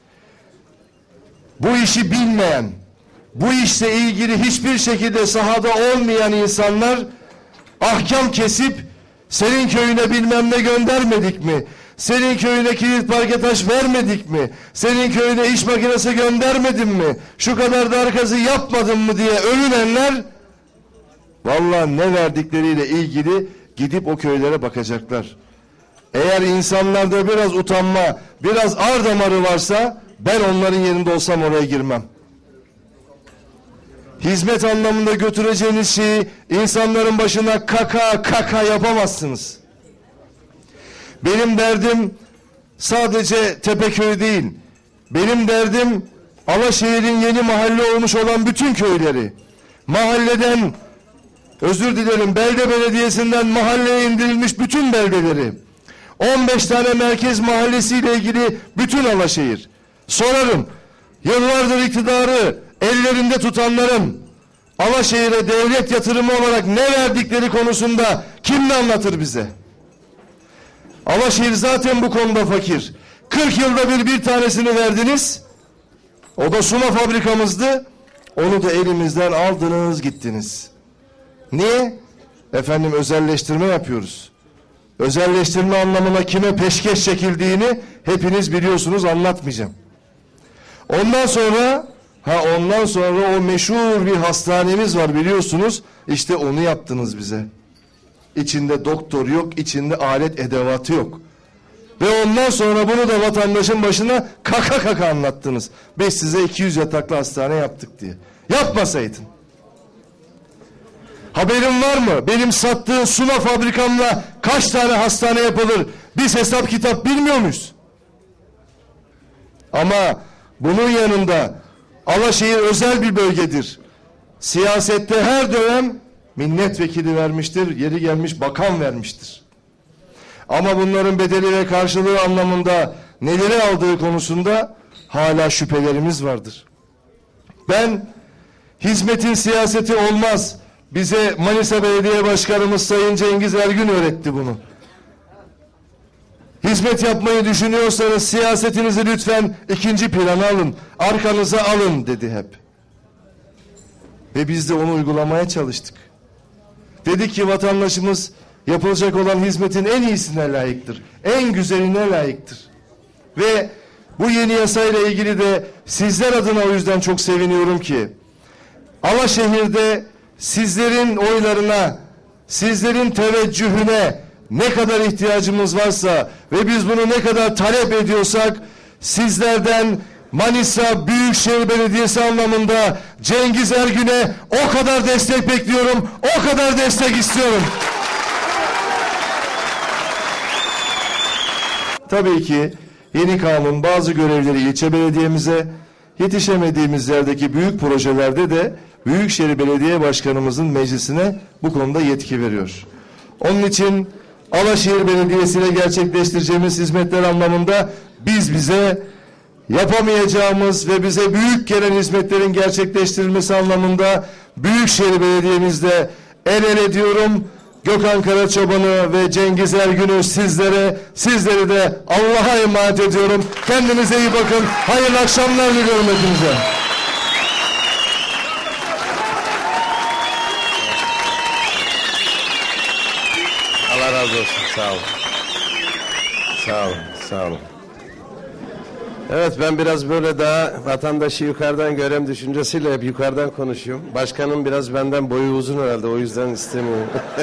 Speaker 2: Bu işi bilmeyen, bu işle ilgili hiçbir şekilde sahada olmayan insanlar ahkam kesip senin köyüne bilmem ne göndermedik mi? Senin köyüne kilit parke taş vermedik mi? Senin köyüne iş makinesi göndermedim mi? Şu kadar da arkası yapmadın mı diye övünenler vallahi ne verdikleriyle ilgili gidip o köylere bakacaklar. Eğer insanlarda biraz utanma, biraz ar damarı varsa ben onların yerinde olsam oraya girmem. Hizmet anlamında götüreceğiniz şeyi insanların başına kaka kaka yapamazsınız. Benim derdim sadece Tepeköy değil. Benim derdim Alaşehir'in yeni mahalle olmuş olan bütün köyleri. Mahalleden, özür dilerim, belde belediyesinden mahalleye indirilmiş bütün beldeleri. on beş tane merkez mahallesiyle ilgili bütün Alaşehir. Sorarım, yıllardır iktidarı ellerinde tutanların Alaşehir'e devlet yatırımı olarak ne verdikleri konusunda kim ne anlatır bize? Alaşehir zaten bu konuda fakir. kırk yılda bir bir tanesini verdiniz. O da suma fabrikamızdı. Onu da elimizden aldınız gittiniz. Niye? Efendim özelleştirme yapıyoruz. Özelleştirme anlamına kime peşkeş çekildiğini hepiniz biliyorsunuz, anlatmayacağım. Ondan sonra ha ondan sonra o meşhur bir hastanemiz var biliyorsunuz. İşte onu yaptınız bize. İçinde doktor yok, içinde alet edevatı yok. Ve ondan sonra bunu da vatandaşın başına kaka kaka anlattınız. Biz size iki yüz yataklı hastane yaptık diye. Yapmasaydın. Haberin var mı? Benim sattığım suma fabrikamla kaç tane hastane yapılır? Biz hesap kitap bilmiyor muyuz? Ama bunun yanında Alaşehir özel bir bölgedir. Siyasette her dönem milletvekili vermiştir, yeri gelmiş bakan vermiştir. Ama bunların bedeli ve karşılığı anlamında neleri aldığı konusunda hala şüphelerimiz vardır. Ben hizmetin siyaseti olmaz. Bize Manisa Belediye Başkanımız Sayın Cengiz Ergün öğretti bunu. Hizmet yapmayı düşünüyorsanız siyasetinizi lütfen ikinci plana alın, arkanıza alın dedi hep. Ve biz de onu uygulamaya çalıştık. Dedik ki vatandaşımız yapılacak olan hizmetin en iyisine layıktır, en güzeline layıktır. Ve bu yeni yasayla ilgili de sizler adına o yüzden çok seviniyorum ki Alaşehir'de sizlerin oylarına, sizlerin teveccühüne ne kadar ihtiyacımız varsa ve biz bunu ne kadar talep ediyorsak sizlerden Manisa Büyükşehir Belediyesi anlamında Cengiz Ergün'e o kadar destek bekliyorum, o kadar destek istiyorum. Tabii ki yeni kanun bazı görevleri ilçe belediyemize, yetişemediğimiz yerdeki büyük projelerde de Büyükşehir Belediye Başkanımızın meclisine bu konuda yetki veriyor. Onun için Alaşehir Belediyesi ile gerçekleştireceğimiz hizmetler anlamında biz bize yapamayacağımız ve bize büyük gelen hizmetlerin gerçekleştirilmesi anlamında Büyükşehir Belediye'mizde el ele diyorum. Gökhan Karaçoban'ı ve Cengiz Ergün'ü sizlere, sizleri de Allah'a emanet ediyorum. Kendinize iyi bakın. Hayırlı akşamlar diliyorum hepinize.
Speaker 1: Allah razı olsun. Sağ olun. Sağ olun. Sağ olun. Evet, ben biraz böyle daha vatandaşı yukarıdan görem düşüncesiyle hep yukarıdan konuşuyorum. Başkanım biraz benden boyu uzun herhalde, o yüzden istemiyorum.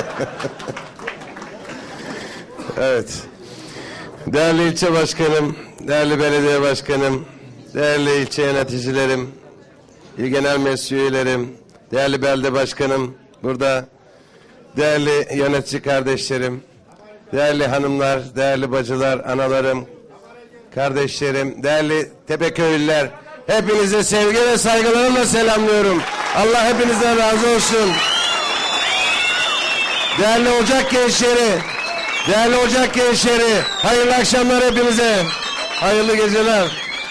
Speaker 1: Evet. Değerli ilçe başkanım, değerli belediye başkanım, değerli ilçe yöneticilerim, il genel meclis üyelerim, değerli belde başkanım, burada değerli yönetici kardeşlerim, değerli hanımlar, değerli bacılar, analarım, kardeşlerim, değerli Tepeköylüler, hepinize sevgi ve saygılarımla selamlıyorum. Allah hepinizden razı olsun. Değerli Ocak gençleri, değerli Ocak gençleri, hayırlı akşamlar hepinize. Hayırlı geceler.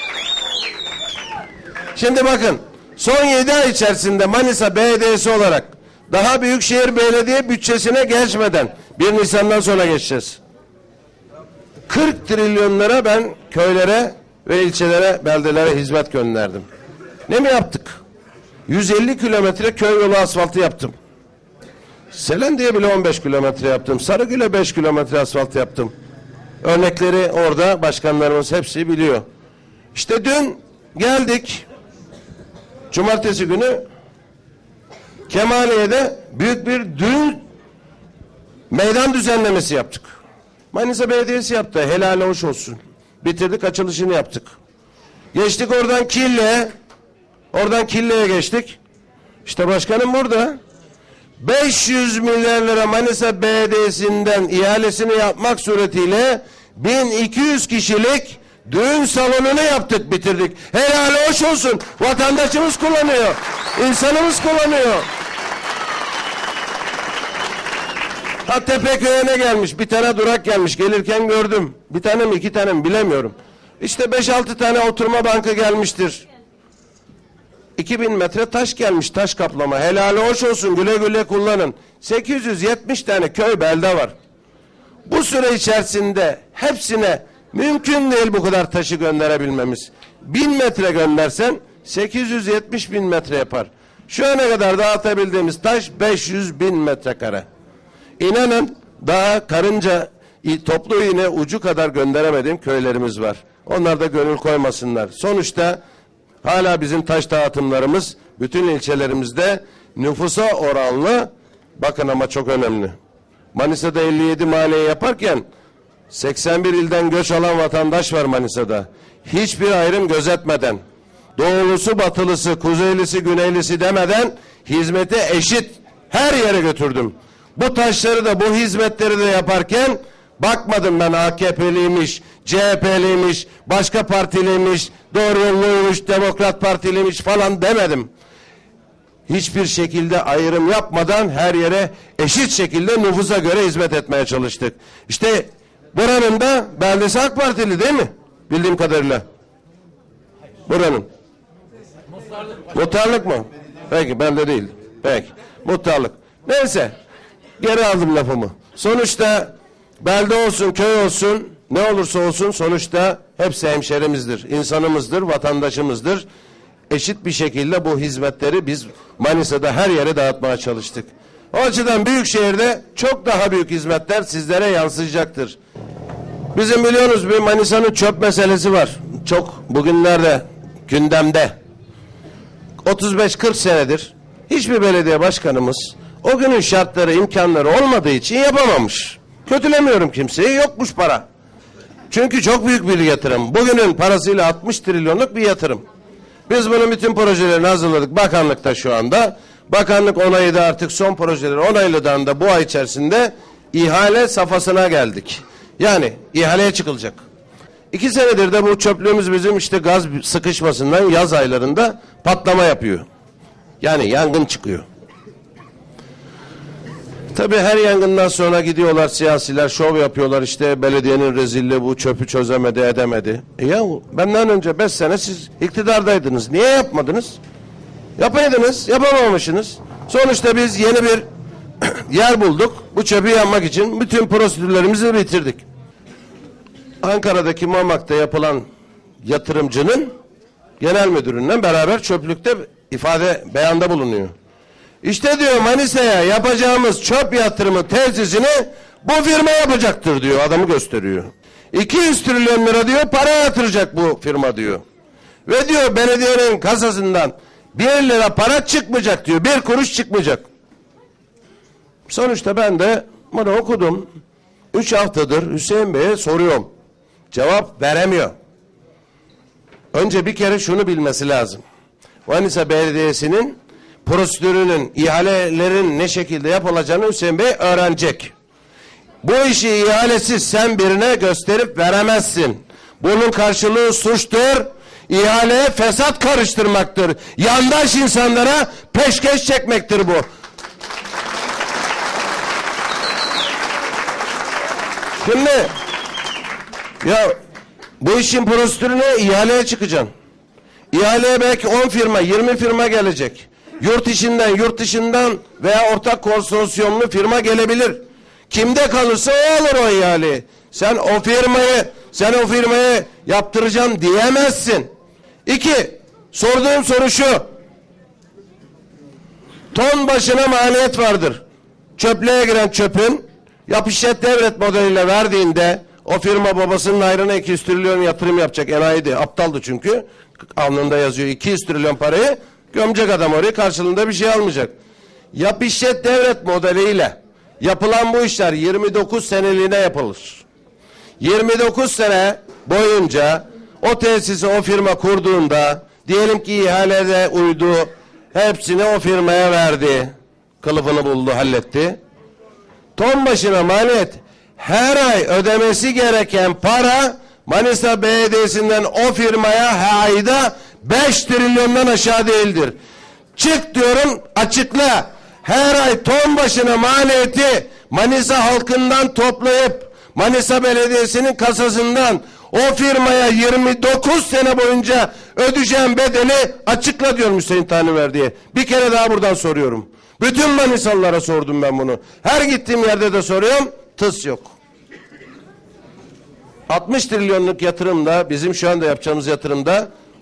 Speaker 1: Şimdi bakın, son yedi ay içerisinde Manisa Belediyesi olarak daha Büyükşehir Belediye bütçesine geçmeden bir Nisan'dan sonra geçeceğiz. kırk trilyon lira ben köylere ve ilçelere, beldelere hizmet gönderdim. Ne mi yaptık? yüz elli kilometre köy yolu asfaltı yaptım. Selendi'ye bile on beş kilometre yaptım. Sarıgül'e beş kilometre asfalt yaptım. Örnekleri orada başkanlarımız hepsi biliyor. İşte dün geldik. Cumartesi günü Kemaliye'de büyük bir düğün meydan düzenlemesi yaptık. Manisa Belediyesi yaptı. Helal hoş olsun. Bitirdik, açılışını yaptık. Geçtik oradan Kille'ye. Oradan Kille'ye geçtik. İşte başkanım burada. beş yüz milyar lira Manisa Belediyesi'nden ihalesini yapmak suretiyle bin iki yüz kişilik düğün salonunu yaptık, bitirdik. Helal hoş olsun. Vatandaşımız kullanıyor. İnsanımız kullanıyor. Ha, Tepeköy'e gelmiş, bir tane durak gelmiş, gelirken gördüm. Bir tane mi iki tane mi bilemiyorum. İşte beş altı tane oturma bankı gelmiştir. iki bin metre taş gelmiş, taş kaplama. Helal hoş olsun, güle güle kullanın. sekiz yüz yetmiş tane köy belde var. Bu süre içerisinde hepsine mümkün değil bu kadar taşı gönderebilmemiz. Bin metre göndersen sekiz yüz yetmiş bin metre yapar. Şu ana kadar dağıtabildiğimiz taş beş yüz bin metrekare. İnanın daha karınca toplu iğne ucu kadar gönderemediğim köylerimiz var. Onlar da gönül koymasınlar. Sonuçta hala bizim taş dağıtımlarımız bütün ilçelerimizde nüfusa oranlı, bakın ama çok önemli. Manisa'da elli yedi mahalle yaparken seksen bir ilden göç alan vatandaş var Manisa'da. Hiçbir ayrım gözetmeden, doğulusu, batılısı, kuzeylisi, güneylisi demeden hizmeti eşit her yere götürdüm. Bu taşları da, bu hizmetleri de yaparken bakmadım ben A K P'liymiş, C H P'liymiş, başka partiliymiş, doğru yolluymuş, Demokrat Partiliymiş falan demedim. Hiçbir şekilde ayrım yapmadan her yere eşit şekilde nüfusa göre hizmet etmeye çalıştık. İşte buranın da beldesi AK Partili değil mi? Bildiğim kadarıyla. Buranın. Muhtarlık mı? Peki, belde değil. Peki. Muhtarlık. Neyse. Geri aldım lafımı. Sonuçta belde olsun, köy olsun, ne olursa olsun sonuçta hepsi hemşerimizdir, insanımızdır, vatandaşımızdır. Eşit bir şekilde bu hizmetleri biz Manisa'da her yere dağıtmaya çalıştık. O açıdan Büyükşehir'de çok daha büyük hizmetler sizlere yansıyacaktır. Bizim biliyorsunuz bir Manisa'nın çöp meselesi var. Çok bugünlerde gündemde. otuz beş kırk senedir hiçbir belediye başkanımız o günün şartları, imkanları olmadığı için yapamamış. Kötülemiyorum kimseyi, yokmuş para. Çünkü çok büyük bir yatırım. Bugünün parasıyla altmış trilyonluk bir yatırım. Biz bunun bütün projelerini hazırladık bakanlıkta şu anda. Bakanlık onayı da artık son projeleri onayladığında bu ay içerisinde ihale safhasına geldik. Yani ihaleye çıkılacak. İki senedir de bu çöplüğümüz bizim işte gaz sıkışmasından yaz aylarında patlama yapıyor. Yani yangın çıkıyor. Tabii her yangından sonra gidiyorlar siyasiler, şov yapıyorlar, işte belediyenin rezilliği bu, çöpü çözemedi edemedi. E ya benden önce beş sene siz iktidardaydınız. Niye yapmadınız? Yapaydınız, yapamamışsınız. Sonuçta biz yeni bir yer bulduk. Bu çöpü yanmak için bütün prosedürlerimizi bitirdik. Ankara'daki Mamak'ta yapılan yatırımcının genel müdüründen beraber çöplükte ifade beyanda bulunuyor. İşte diyor Manisa'ya yapacağımız çöp yatırımı tesisini bu firma yapacaktır diyor, adamı gösteriyor. iki yüz trilyon lira diyor para yatıracak bu firma diyor. Ve diyor belediyenin kasasından bir lira para çıkmayacak diyor, bir kuruş çıkmayacak. Sonuçta ben de bunu okudum. Üç haftadır Hüseyin Bey'e soruyorum. Cevap veremiyor. Önce bir kere şunu bilmesi lazım. Manisa Belediyesi'nin prosedürünün, ihalelerin ne şekilde yapılacağını Hüseyin Bey öğrenecek. Bu işi ihalesiz sen birine gösterip veremezsin. Bunun karşılığı suçtur. İhaleye fesat karıştırmaktır. Yandaş insanlara peşkeş çekmektir bu. Şimdi ya bu işin prosedürüne ihaleye çıkacaksın. İhaleye belki on firma, yirmi firma gelecek. Yurt içinden, yurt dışından veya ortak konsorsiyumlu firma gelebilir. Kimde kalırsa o alır o ihaleyi. Sen o firmayı, sen o firmayı yaptıracağım diyemezsin. İki, sorduğum soru şu. Ton başına maliyet vardır. Çöplüğe giren çöpün yap işlet devlet modeliyle verdiğinde o firma babasının hayrına iki yüz trilyon yatırım yapacak, enayiydi, aptaldı çünkü. Alnında yazıyor iki yüz trilyon parayı gömecek adam oraya, karşılığında bir şey almayacak. Yap işlet devlet modeliyle yapılan bu işler yirmi dokuz seneliğine yapılır. yirmi dokuz sene boyunca o tesisi o firma kurduğunda diyelim ki ihalede uydu, hepsini o firmaya verdi, kılıfını buldu, halletti. Ton başına maliyet, her ay ödemesi gereken para Manisa Belediyesi'nden o firmaya ayda beş trilyondan aşağı değildir. Çık diyorum, açıkla. Her ay ton başına maliyeti Manisa halkından toplayıp Manisa Belediyesi'nin kasasından o firmaya yirmi dokuz sene boyunca ödeyeceğim bedeli açıkla diyorum Hüseyin Tanrıver diye. Bir kere daha buradan soruyorum. Bütün Manisalılara sordum ben bunu. Her gittiğim yerde de soruyorum. Tıs yok. altmış trilyonluk yatırımda, bizim şu anda yapacağımız yatırımda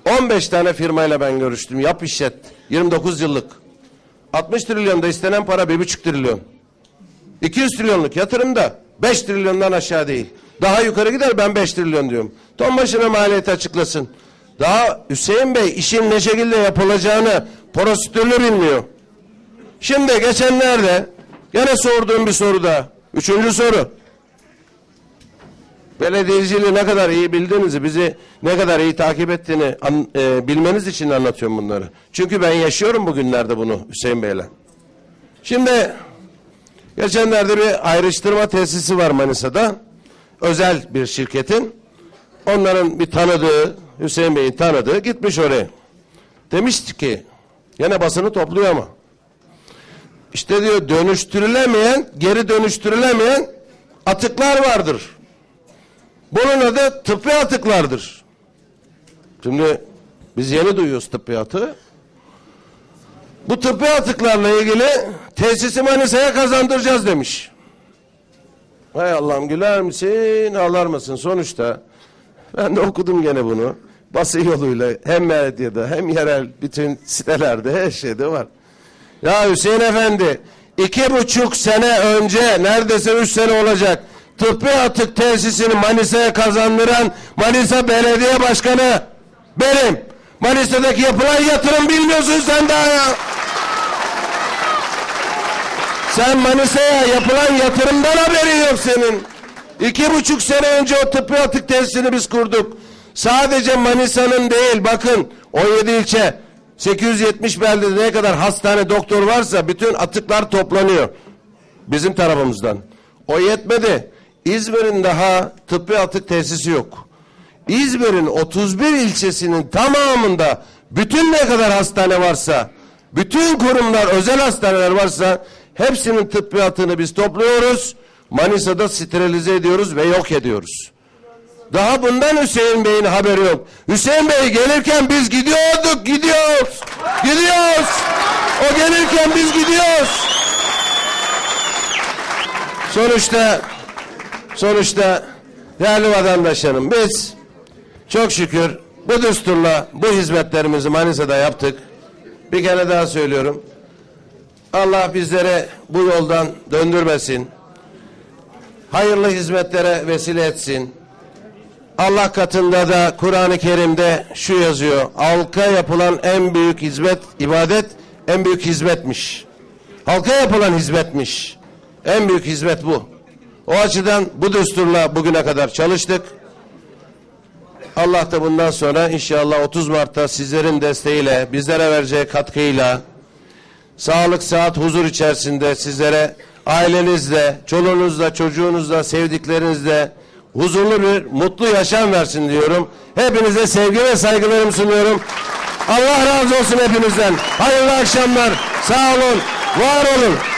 Speaker 1: on beş tane firmayla ben görüştüm. Yap işlet. yirmi dokuz yıllık. altmış trilyonda istenen para bir buçuk trilyon. iki yüz trilyonluk yatırımda beş trilyondan aşağı değil. Daha yukarı gider, ben beş trilyon diyorum. Ton başına maliyeti açıklasın. Daha Hüseyin Bey işin ne şekilde yapılacağını, prosedürünü bilmiyor. Şimdi geçenlerde gene sorduğum bir soru daha. Üçüncü soru. Belediyeciliği ne kadar iyi bildiğinizi, bizi ne kadar iyi takip ettiğini an, e, bilmeniz için anlatıyorum bunları. Çünkü ben yaşıyorum bugünlerde bunu Hüseyin Bey'le. Şimdi geçenlerde bir ayrıştırma tesisi var Manisa'da. Özel bir şirketin. Onların bir tanıdığı, Hüseyin Bey'in tanıdığı gitmiş oraya. Demişti ki, yine basını topluyor ama. İşte diyor, dönüştürülemeyen, geri dönüştürülemeyen atıklar vardır. Bunun adı tıbbi atıklardır. Şimdi biz yeni duyuyoruz tıbbi atığı. Bu tıbbi atıklarla ilgili tesisi Manisa'ya kazandıracağız demiş. Hay Allah'ım, güler misin, ağlar mısın? Sonuçta ben de okudum gene bunu. Basın yoluyla hem medyada hem yerel bütün sitelerde her şeyde var. Ya Hüseyin Efendi, iki buçuk sene önce, neredeyse üç sene olacak, tıbbi atık tesisini Manisa'ya kazandıran Manisa Belediye Başkanı benim. Manisa'daki yapılan yatırım bilmiyorsun sen daha ya. Sen Manisa'ya yapılan yatırımdan haberin yok senin. İki buçuk sene önce o tıbbi atık tesisini biz kurduk. Sadece Manisa'nın değil, bakın on yedi ilçe, sekiz yüz yetmiş beldede ne kadar hastane, doktor varsa bütün atıklar toplanıyor bizim tarafımızdan. O yetmedi. İzmir'in daha tıbbi atık tesisi yok. İzmir'in otuz bir ilçesinin tamamında bütün ne kadar hastane varsa, bütün kurumlar, özel hastaneler varsa hepsinin tıbbi atığını biz topluyoruz. Manisa'da sterilize ediyoruz ve yok ediyoruz. Daha bundan Hüseyin Bey'in haberi yok. Hüseyin Bey gelirken biz gidiyorduk, gidiyoruz, gidiyoruz. O gelirken biz gidiyoruz. Sonuçta, sonuçta değerli vatandaşlarım, biz çok şükür bu düsturla bu hizmetlerimizi Manisa'da yaptık. Bir kere daha söylüyorum. Allah bizlere bu yoldan döndürmesin. Hayırlı hizmetlere vesile etsin. Allah katında da Kur'an-ı Kerim'de şu yazıyor. Halka yapılan en büyük hizmet, ibadet en büyük hizmetmiş. Halka yapılan hizmetmiş. En büyük hizmet bu. O açıdan bu düsturla bugüne kadar çalıştık. Allah da bundan sonra inşallah otuz Mart'ta sizlerin desteğiyle, bizlere vereceği katkıyla, sağlık, sıhhat, huzur içerisinde sizlere ailenizle, çoluğunuzla, çocuğunuzla, sevdiklerinizle huzurlu bir, mutlu yaşam versin diyorum. Hepinize sevgi ve saygılarımı sunuyorum. Allah razı olsun hepinizden. Hayırlı akşamlar. Sağ olun, var olun.